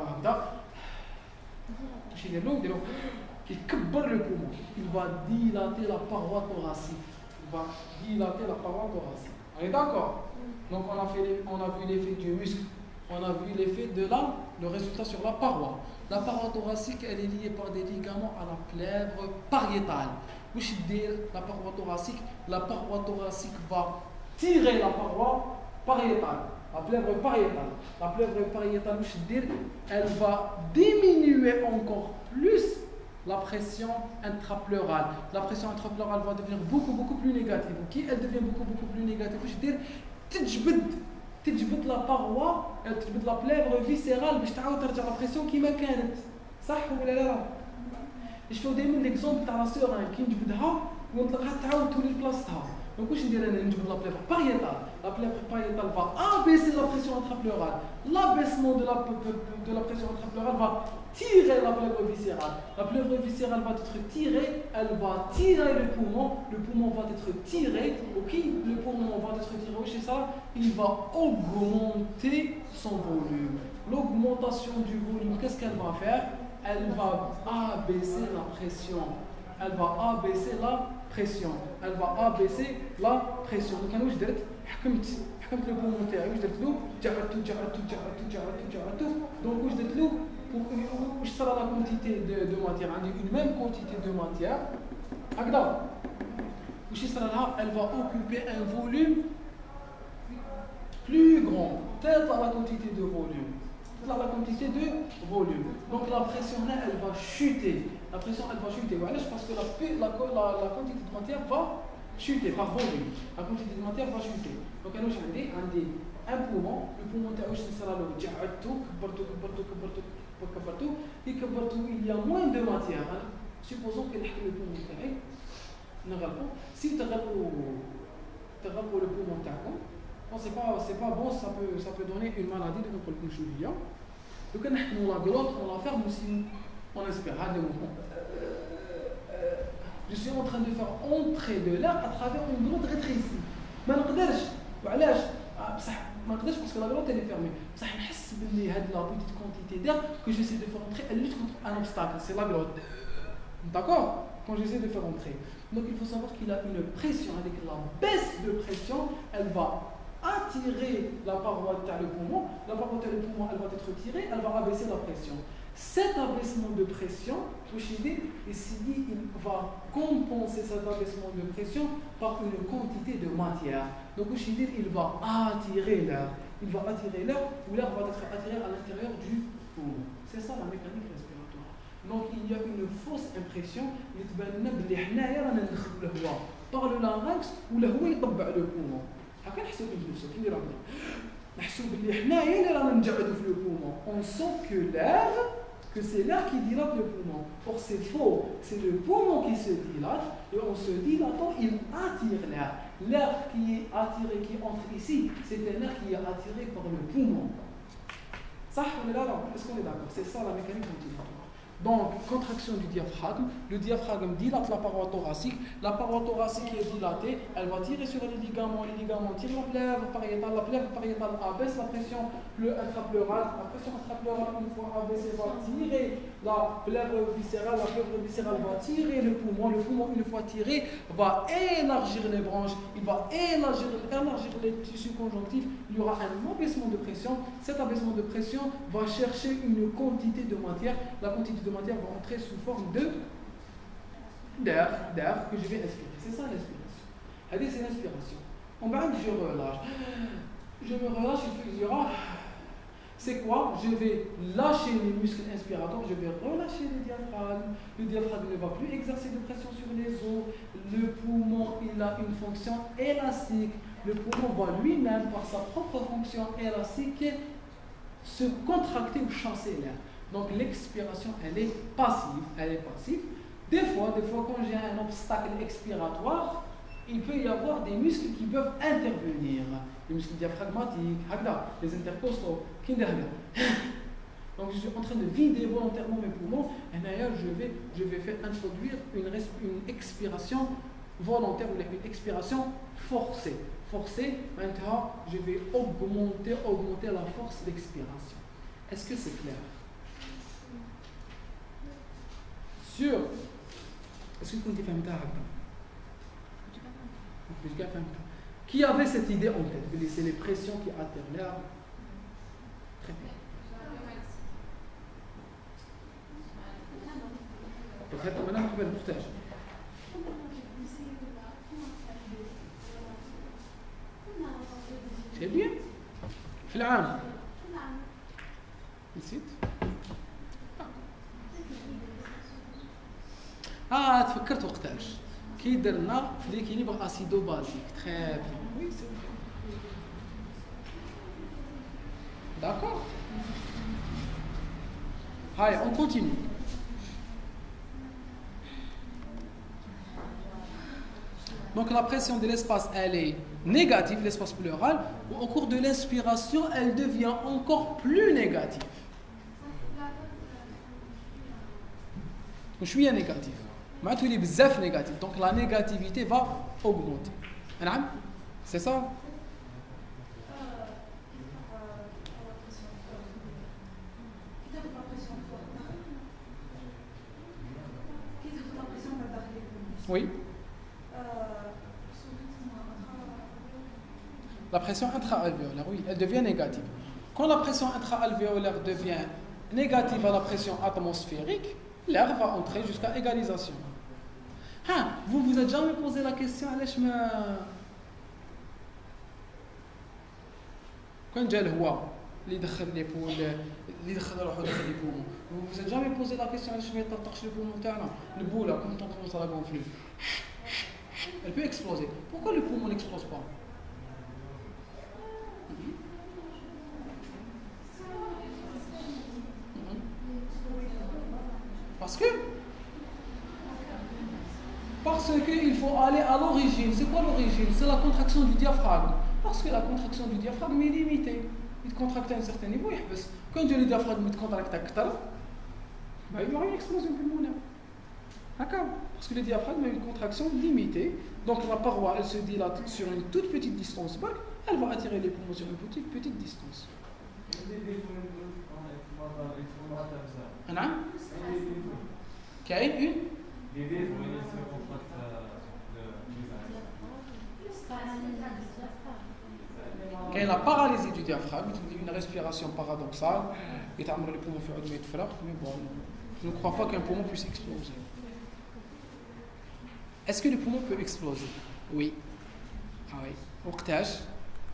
il va dilater la paroi thoracique. On est d'accord? Donc on a vu l'effet du muscle, on a vu l'effet le résultat sur la paroi. La paroi thoracique, elle est liée par des ligaments à la plèvre pariétale. La paroi thoracique va tirer la paroi pariétale. La plèvre pariétale, elle va diminuer encore plus la pression intrapleurale. La pression intrapleurale va devenir beaucoup plus négative. Qui elle devient beaucoup plus négative? تجبد la paroi, تجبد la plèvre viscérale باش تعاود ترجع la pression كيما كانت. صح ولا لا؟ نشوفوا دائما ليكزومبل تاع لا سورين كي نجبدها ونطلقها تعاود تولي لبلاصتها. Donc, je dirais que la plèvre pariétale va abaisser la pression intrapleurale. L'abaissement de la pression intrapleurale va tirer la plèvre viscérale. La plèvre viscérale va être tirée, elle va tirer le poumon va être tiré. Le poumon va être tiré, c'est ça, il va augmenter son volume. L'augmentation du volume, qu'est-ce qu'elle va faire? Elle va abaisser la pression. Elle va abaisser la pression. Donc انا واش درت حكمت le poumon تاعي واش درت له جعلته donc واش درت له واش صرا la quantité de matière عندي une même quantité de matière هكذا واش صرا لها elle va occuper un volume plus grand telle la quantité de volume donc la pression là elle va chuter. Voilà, parce que la quantité de matière va chuter par volume. La quantité de matière va chuter. Donc, j'ai un poumon. Le poumon, il y a moins de matière. Supposons que le poumon, si tu as le poumon, c'est pas bon, ça peut donner une maladie de notre conchouillon. Donc, on la glotte, on la ferme aussi. On espère. Je suis en train de faire entrer de l'air à travers une glotte rétrécie. ما نقدرش وعلاش بصح ما نقدرش parce que la glotte elle est fermée. بصح نحس باللي هاد la petite quantité d'air que j'essaie de faire entrer elle lutte contre un obstacle, c'est la glotte. D'accord? Quand j'essaie de faire entrer. Donc il faut savoir qu'il a une pression avec la baisse de pression, elle va attirer la paroi de le poumon. La paroi de le poumon, elle va être tirée, elle va abaisser la pression. Cet abaissement de pression, il va compenser cet abaissement de pression par une quantité de matière. Donc, il va attirer l'air. Ou l'air va être attiré à l'intérieur du poumon. C'est ça la mécanique respiratoire. Donc, il y a une fausse impression par le larynx ou le هو يطبع le poumon. هكا نحسوا بالنفس كي نديروا نحسوا باللي حنايا اللي رانا نجعدوا في le poumon. On sent que c'est l'air qui dilate le poumon. Or c'est faux, c'est le poumon qui se dilate et en se dilatant il attire l'air. L'air qui est attiré, qui entre ici, c'est un air qui est attiré par le poumon. Ça, on est là, est-ce qu'on est d'accord? C'est ça la mécanique ventilatoire. Donc, contraction du diaphragme. Le diaphragme dilate la paroi thoracique. La paroi thoracique qui est dilatée, elle va tirer sur les ligaments. Les ligaments tirent la plèvre pariétale. La plèvre pariétale abaisse la pression intrapleurale. La pression intrapleurale, une fois abaissée, va tirer la plèvre viscérale. La plèvre viscérale va tirer le poumon. Le poumon, une fois tiré, va élargir les branches. Il va élargir les tissus conjonctifs. Il y aura un abaissement de pression. Cet abaissement de pression va chercher une quantité de matière. La quantité de matière va entrer sous forme d'air que je vais inspirer. C'est ça l'inspiration. Allez, c'est l'inspiration. En bas, je relâche. Je me relâche, il dira, c'est quoi? Je vais lâcher les muscles inspirateurs, je vais relâcher le diaphragme. Le diaphragme ne va plus exercer de pression sur les os. Le poumon, il a une fonction élastique. Le poumon va lui-même, par sa propre fonction élastique, se contracter ou chasser l'air. Donc l'expiration, elle est passive. Des fois, quand j'ai un obstacle expiratoire, il peut y avoir des muscles qui peuvent intervenir. Les muscles diaphragmatiques, les intercostaux, donc je suis en train de vider volontairement mes poumons, et d'ailleurs je vais faire introduire une expiration volontaire ou une expiration forcée. Maintenant, je vais augmenter la force d'expiration. Est-ce que c'est clair? Sûr? Est-ce que vous avez fait un Qui avait cette idée en tête de laisser les pressions qui atterrent l'air? Très bien. Peut-être maintenant on va le portage. C'est bien. في العام. نسيت. تفكرت وقتاش كي درنا في ليكيليبر اسيدو بازيك تري بيان وي سي داكور هاي on continue. Donc la pression de l'espace, elle est négative, l'espace pleural. Au cours de l'inspiration, elle devient encore plus négative. Je suis négatif. Il est bzaf négatif. Donc la négativité va augmenter. C'est ça? Oui. La pression intra-alvéolaire, oui, elle devient négative. Quand la pression intra-alvéolaire devient négative à la pression atmosphérique, l'air va entrer jusqu'à égalisation. Vous vous êtes jamais posé la question quand جا الهواء اللي دخل لي بول اللي دخل روحو داخل لي بومون vous vous êtes jamais posé la question علاش ما يطرطقش le poumon تاعنا البوله quand on commence à la gonfler elle peut exploser. Pourquoi le poumon n'explose pas? Parce qu'il faut aller à l'origine. C'est quoi l'origine? C'est la contraction du diaphragme. Parce que la contraction du diaphragme est limitée. Il contracte à un certain niveau. Quand le diaphragme contracte il y aura une explosion pulmonaire. D'accord? Parce que le diaphragme a une contraction limitée. Donc la paroi, elle se dilate sur une toute petite distance. Elle va attirer les poumons sur une petite distance. كاين كاين la paralysie du diaphragme, une respiration paradoxale, et les poumons font mais bon, je ne crois pas qu'un poumon puisse exploser. Est-ce que le poumon peut exploser? Oui. وقتاش?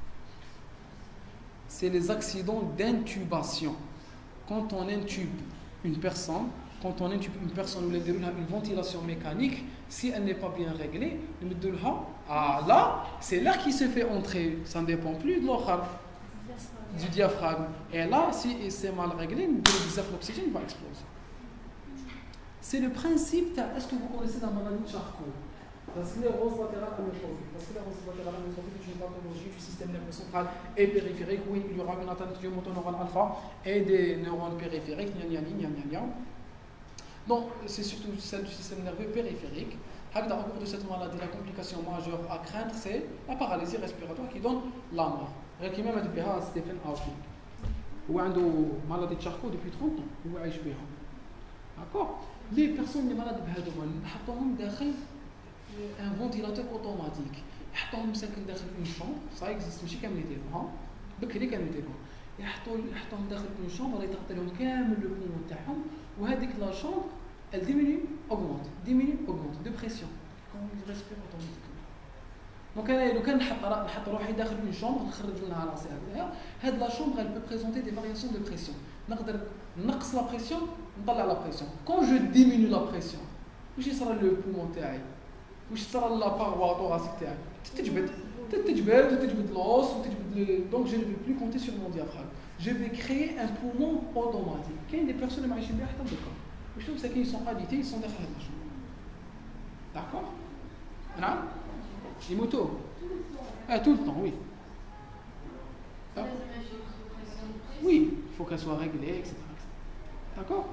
C'est les accidents d'intubation. Quand on intube une personne, ou une ventilation mécanique, si elle n'est pas bien réglée, là, c'est l'air qui se fait entrer. Ça ne dépend plus de l'autre, du diaphragme. Et là, si c'est mal réglé, l'oxygène va exploser. C'est le principe. Est-ce que vous connaissez la maladie de Charcot? La sclérose latérale amyotrophique. La sclérose latérale amyotrophique est une pathologie du système nerveux central et périphérique où il y aura une atteinte du motoneurone alpha et des neurones périphériques. Donc, c'est surtout celle du système nerveux périphérique. Au cours de cette maladie, la complication majeure à craindre, c'est la paralysie respiratoire qui donne la mort. Qui même a Stephen Hawking. Il a une maladie de Charcot depuis 30 ans. Il a eu d'accord. Les personnes qui sont malades de Hadouman, ils ont un ventilateur automatique. Ils ont une chambre, ça existe, ماشي كامل يديروها. بكري كانوا يديروها. يحطوهم داخل une chambre, يتغطي لهم كامل le poumon تاعهم وهذيك la chambre elle diminue, augmente de pression. Quand ils respirent automatiquement. Donc لو كان نحط روحي داخل une chambre نخرج منها راسي هكذايا هاد la chambre elle peut présenter des variations de pression. نقدر نقص la pression نطلع la pression. Quand je diminue la pression واش يصرى le poumon تاعي واش يصرى la paroi thoracique تاعي تتجبد l'os donc je ne vais plus compter sur mon diaphragme. Je vais créer un poumon automatique. Il y a des personnes qui m'ont dit je trouve qu'ils sont habités, ils sont dans la chambre. D'accord? Non? Les motos? Tout le temps, oui. Ah. Oui, il faut qu'elle soit réglée, etc. D'accord?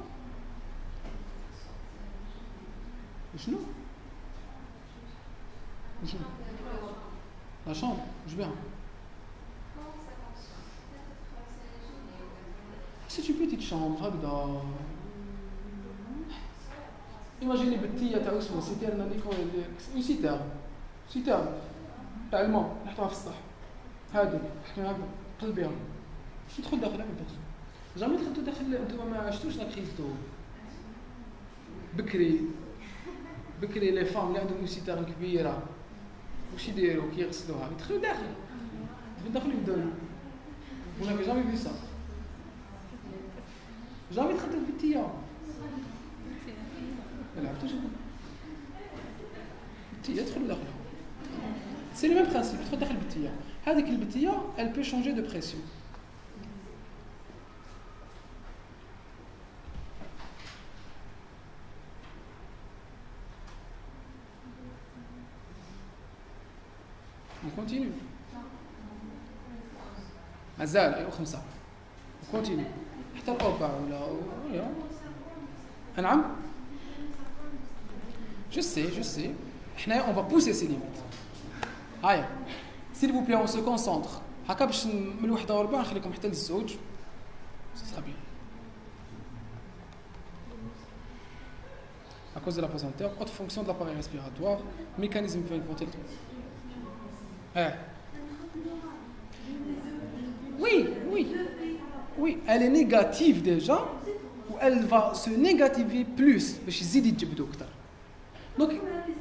La chambre, je viens. C'est une petite chambre, regarde. Imaginez petit à taous ou citerne une citerne تاع نحطوها في السطح هذه حنا قلبيها ندخل داخلها ما ندخلش جامي دخلتو داخل انتوما ما عشتوش لا كريستو بكري لي فام اللي عندهم سيتارن كبيره واش يديروا كيغسلوها يدخلوا داخل يبداو ولا جامي في ça جامي دخلت البتيه C'est le même principe. Avec le bêtillard, elle peut changer de pression. On continue. Azal, on continue. Je sais. On va pousser ces limites. Allez, s'il vous plaît, on se concentre. Ce sera bien. À cause de la pesanteur, autre fonction de l'appareil respiratoire, mécanisme ventilatoire. Oui, elle est négative déjà, ou elle va se négativer plus. Donc,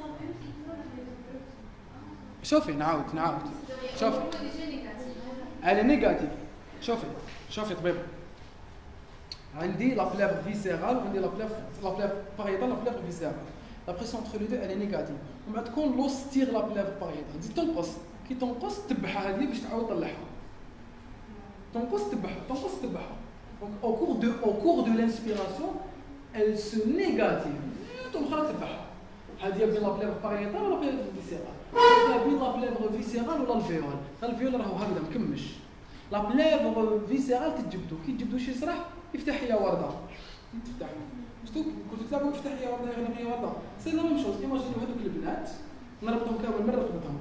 شوفي نعاود شوفي elle est négative شوفي طبيبة عندي la plèvre viscérale عندي la plèvre pariétale la plèvre viscérale la pression entre les deux elle est négative ومن تكون l'os tire la plèvre pariétale تزيد تنقص كي تنقص تبعها هذه باش تعاود تطلعها تنقص تبعها donc au cours de l'inspiration elle se négative تنخرج تبعها هذه بين لا بليفر باريتال ولا بين الفيسيرال بين لا بليفر فيسيرال ولا الفيول الفيول راهو هكذا مكمش لا بليفر فيسيرال تجبدو كي تجبدو شي صراح يفتح يا ورده يفتح شفتو كنت تلعبوا يفتح يا ورده يغلق يا ورده سي لا ميم شوز ايماجينيو هذوك البنات نربطهم كامل نربطهم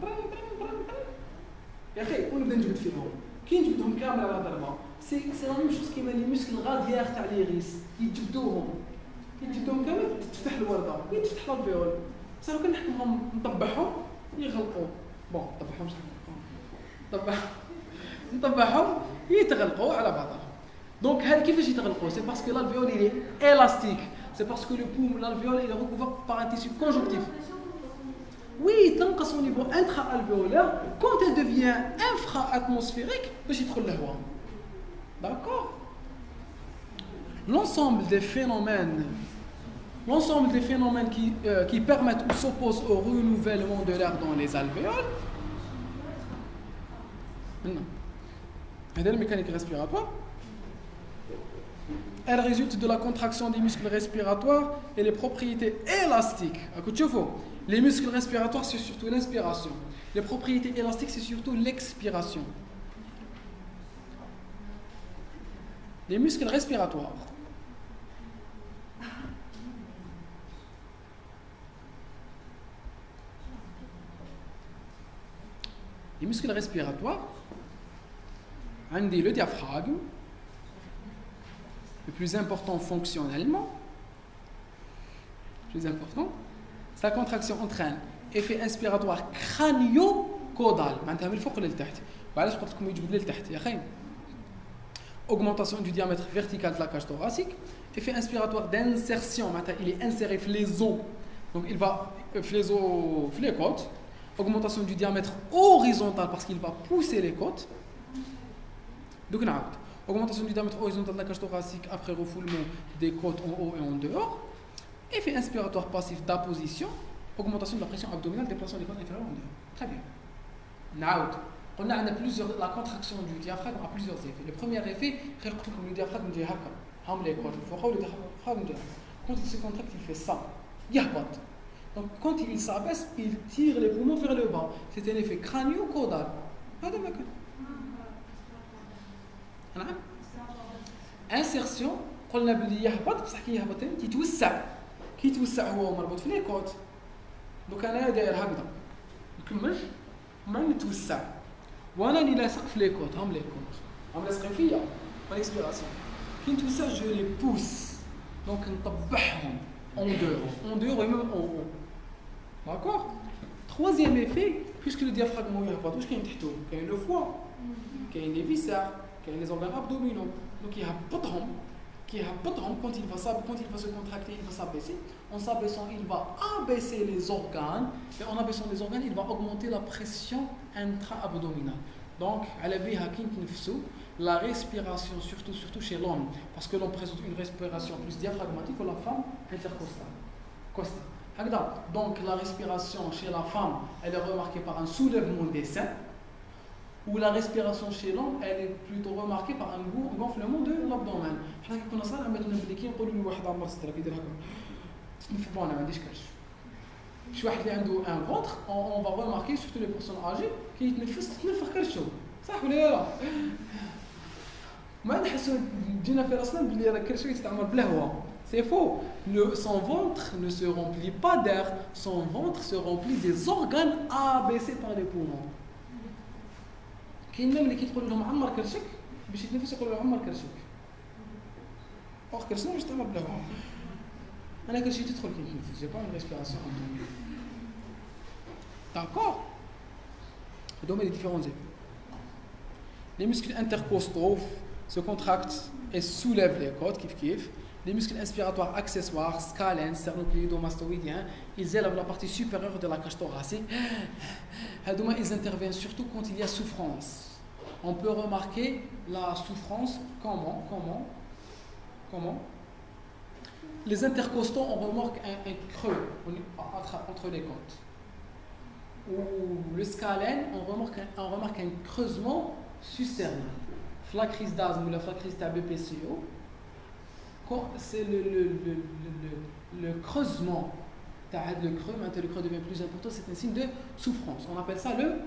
يا اخي ونبدا نجبد فيهم كي نجبدهم كامل على ضربه سي لا ميم شوز كيما لي مسكل غاديير تاع لي غيس يجبدوهم كامل تفتح الورده ويتفتح الفيول صاروا كنحكمهم نطبعهم يغلقوا بون نطبعهم يتغلقوا على بعضهم دونك هاد كيفاش يتغلقوا سي باسكو l'alvéole il est élastique c'est parce que le poumon l'alvéole il est recouvert par un tissu conjonctif oui تنقص au niveau intra-alvéolaire quand elle devient infra-atmosphérique باش يدخل الهواء d'accord l'ensemble des phénomènes qui permettent ou s'opposent au renouvellement de l'air dans les alvéoles. La mécanique respiratoire. Elle résulte de la contraction des muscles respiratoires et les propriétés élastiques. Les muscles respiratoires, c'est surtout l'inspiration. Les propriétés élastiques, c'est surtout l'expiration. Les muscles respiratoires. Les muscles respiratoires, on dit le diaphragme, le plus important fonctionnellement, sa contraction entraîne effet inspiratoire crânio-caudal. معناتها من الفوق للتحت. وعلاش قلت لكم يجبد للتحت يا خاي؟ Augmentation du diamètre vertical de la cage thoracique. Effet inspiratoire d'insertion, il est inséré dans les os. Donc il va dans les côtes. Augmentation du diamètre horizontal parce qu'il va pousser les côtes. Donc augmentation du diamètre horizontal de la cage thoracique après refoulement des côtes en haut et en dehors. Effet inspiratoire passif d'apposition. Augmentation de la pression abdominale déplaçant les côtes inférieures en dehors. Très bien. On a la contraction du diaphragme a plusieurs effets. Le premier effet, le diaphragme dit quand il se contracte, il fait ça. Donc quand il s'abaisse, il tire les poumons vers le bas. C'est un effet crânio-caudal. Insertion, قلنا باللي يهبط بصح كي يهبط كيتوسع هو مربوط في لي كوت. دوك انا داير هكذا نكمل ما نتوسع وانا اللي لاصق في لي كوت هم لاصقين فيا بالإكسبيراسيون كي نتوسع جو لي بوس دونك نطبعهم en dehors et même en haut. D'accord? Troisième effet, puisque le diaphragme يهبط واش كاين تحته؟ كاين le foie, كاين les viscères, كاين les organes abdominaux. Donc يهبطهم quand il va se contracter, il va s'abaisser. En s'abaissant, il va abaisser les organes. Et en abaissant les organes, il va augmenter la pression intra-abdominale. Donc, la respiration, surtout chez l'homme, parce que l'homme présente une respiration plus diaphragmatique que la femme intercostale. Donc, la respiration chez la femme, elle est remarquée par un soulèvement des seins. Où la respiration chez l'homme, elle est plutôt remarquée par un gonflement de l'abdomen. حنا كنا صار مثلا ملي كنقولوا لواحد عمر صدرك يدير هكا نفهموا انا ما عنديش كرش شي واحد اللي عنده ان فونتر on va remarquer surtout les personnes âgées كيتنفس تنفخ كرشو صح ولا لا ما نحسوا تجينا في راسنا بلي راه كرشو يتعمر بلا هواء c'est faux son ventre ne se remplit pas d'air son ventre se remplit des organes abaissés par les poumons. كاين اللي كيتقول لهم عمر كرشك باش يتنفس يقول لهم عمر كرشك اور كرشنا باش تعمر بلا هواء انا كرشي تدخل كي نتنفس جي با اون ريسبيراسيون داكور هادو هما لي ديفيرونس les muscles intercostaux se contractent et soulèvent les côtes kif. Les muscles inspiratoires accessoires, scalènes, sternocleidomastoïdiens, ils élèvent la partie supérieure de la cage thoracique. Ils interviennent surtout quand il y a souffrance. On peut remarquer la souffrance, comment les intercostaux, on remarque un creux entre les côtes. Ou le scalène, on remarque un creusement susternal. La crise d'asthme ou la crise de BPCO, c'est le creusement. Le creux, maintenant le creux devient plus important, c'est un signe de souffrance. On appelle ça le.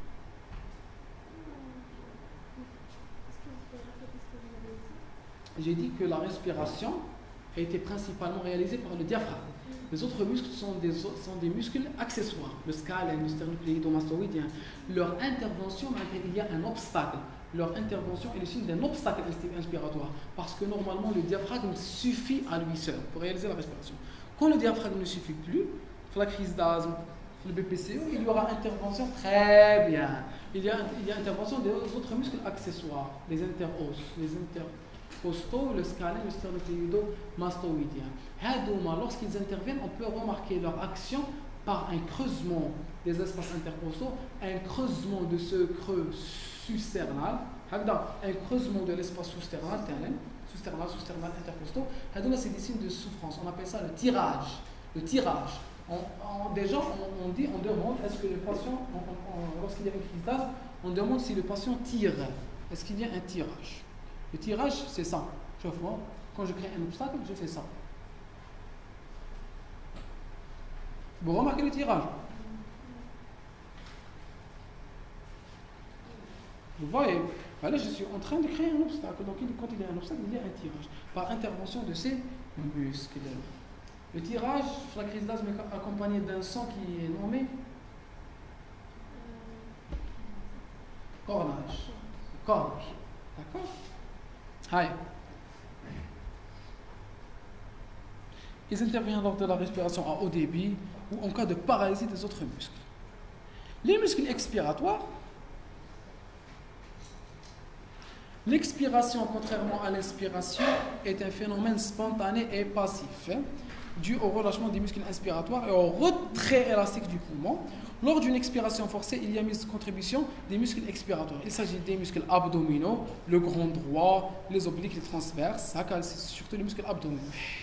J'ai dit que la respiration a été principalement réalisée par le diaphragme. Les autres muscles sont des muscles accessoires. Le scalène, le sternocleidomastoïdien. Leur intervention, il y a un obstacle. Leur intervention est le signe d'un obstacle inspiratoire. Parce que normalement, le diaphragme suffit à lui seul pour réaliser la respiration. Quand le diaphragme ne suffit plus, pour la crise d'asthme, pour le BPCO, il y aura intervention très bien. Il y a intervention des autres muscles accessoires, les interosses, les intercostaux, le scalène, le sternocleidomastoïdien. Lorsqu'ils interviennent, on peut remarquer leur action par un creusement des espaces intercostaux, un creusement de ce creux susternal, un creusement de l'espace susternal, intercostaux. C'est des signes de souffrance. On appelle ça le tirage. Déjà, on demande est-ce que le patient, lorsqu'il y a une crise d'asthme, on demande si le patient tire. Est-ce qu'il y a un tirage? Le tirage, c'est ça. Chaque fois, quand je crée un obstacle, je fais ça. Vous remarquez le tirage? Vous voyez, là je suis en train de créer un obstacle. Donc quand il y a un obstacle, il y a un tirage. Par intervention de ces muscles. Le tirage, la crise d'asthme est accompagné d'un sang qui est nommé Cornage. Cornage. D'accord? Aïe. Ils interviennent lors de la respiration à haut débit ou en cas de paralysie des autres muscles. Les muscles expiratoires, l'expiration, contrairement à l'inspiration, est un phénomène spontané et passif, dû au relâchement des muscles inspiratoires et au retrait élastique du poumon. Lors d'une expiration forcée, il y a mise contribution des muscles expiratoires. Il s'agit des muscles abdominaux, le grand droit, les obliques, les transverses, c'est surtout les muscles abdominaux.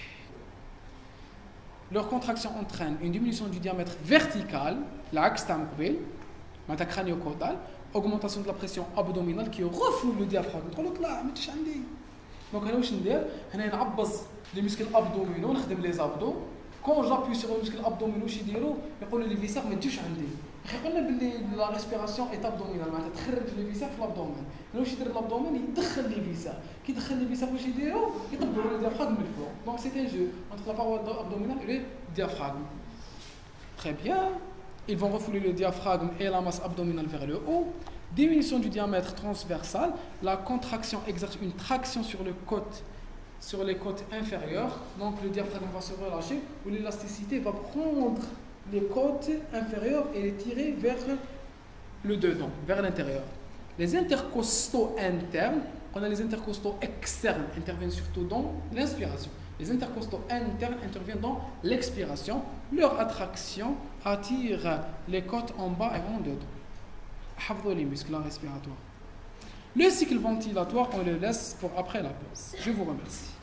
Leur contraction entraîne une diminution du diamètre vertical, l'axe tampoul, crânio-caudal, augmentation de la pression abdominale qui refoule le diaphragme. Donc, on a les muscles abdominaux, les abdos. Quand j'appuie sur les muscles abdominaux, les viscères ne touchent pas. La respiration est abdominale, les viscères dans l'abdomen. L'abdomen, il déclenche les viscères. Qui déclenche les viscères, il le diaphragme. Donc c'est un jeu entre la paroi abdominale et le diaphragme. Très bien. Ils vont refouler le diaphragme et la masse abdominale vers le haut. Diminution du diamètre transversal. La contraction exerce une traction sur les côtes inférieures. Donc le diaphragme va se relâcher ou l'élasticité va prendre les côtes inférieures et les tirer vers le dedans, vers l'intérieur. Les intercostaux internes, on a les intercostaux externes, interviennent surtout dans l'inspiration. Les intercostaux internes interviennent dans l'expiration. Leur attraction attire les côtes en bas et en dedans. Hafdou les muscles respiratoires. Le cycle ventilatoire, on le laisse pour après la pause. Je vous remercie.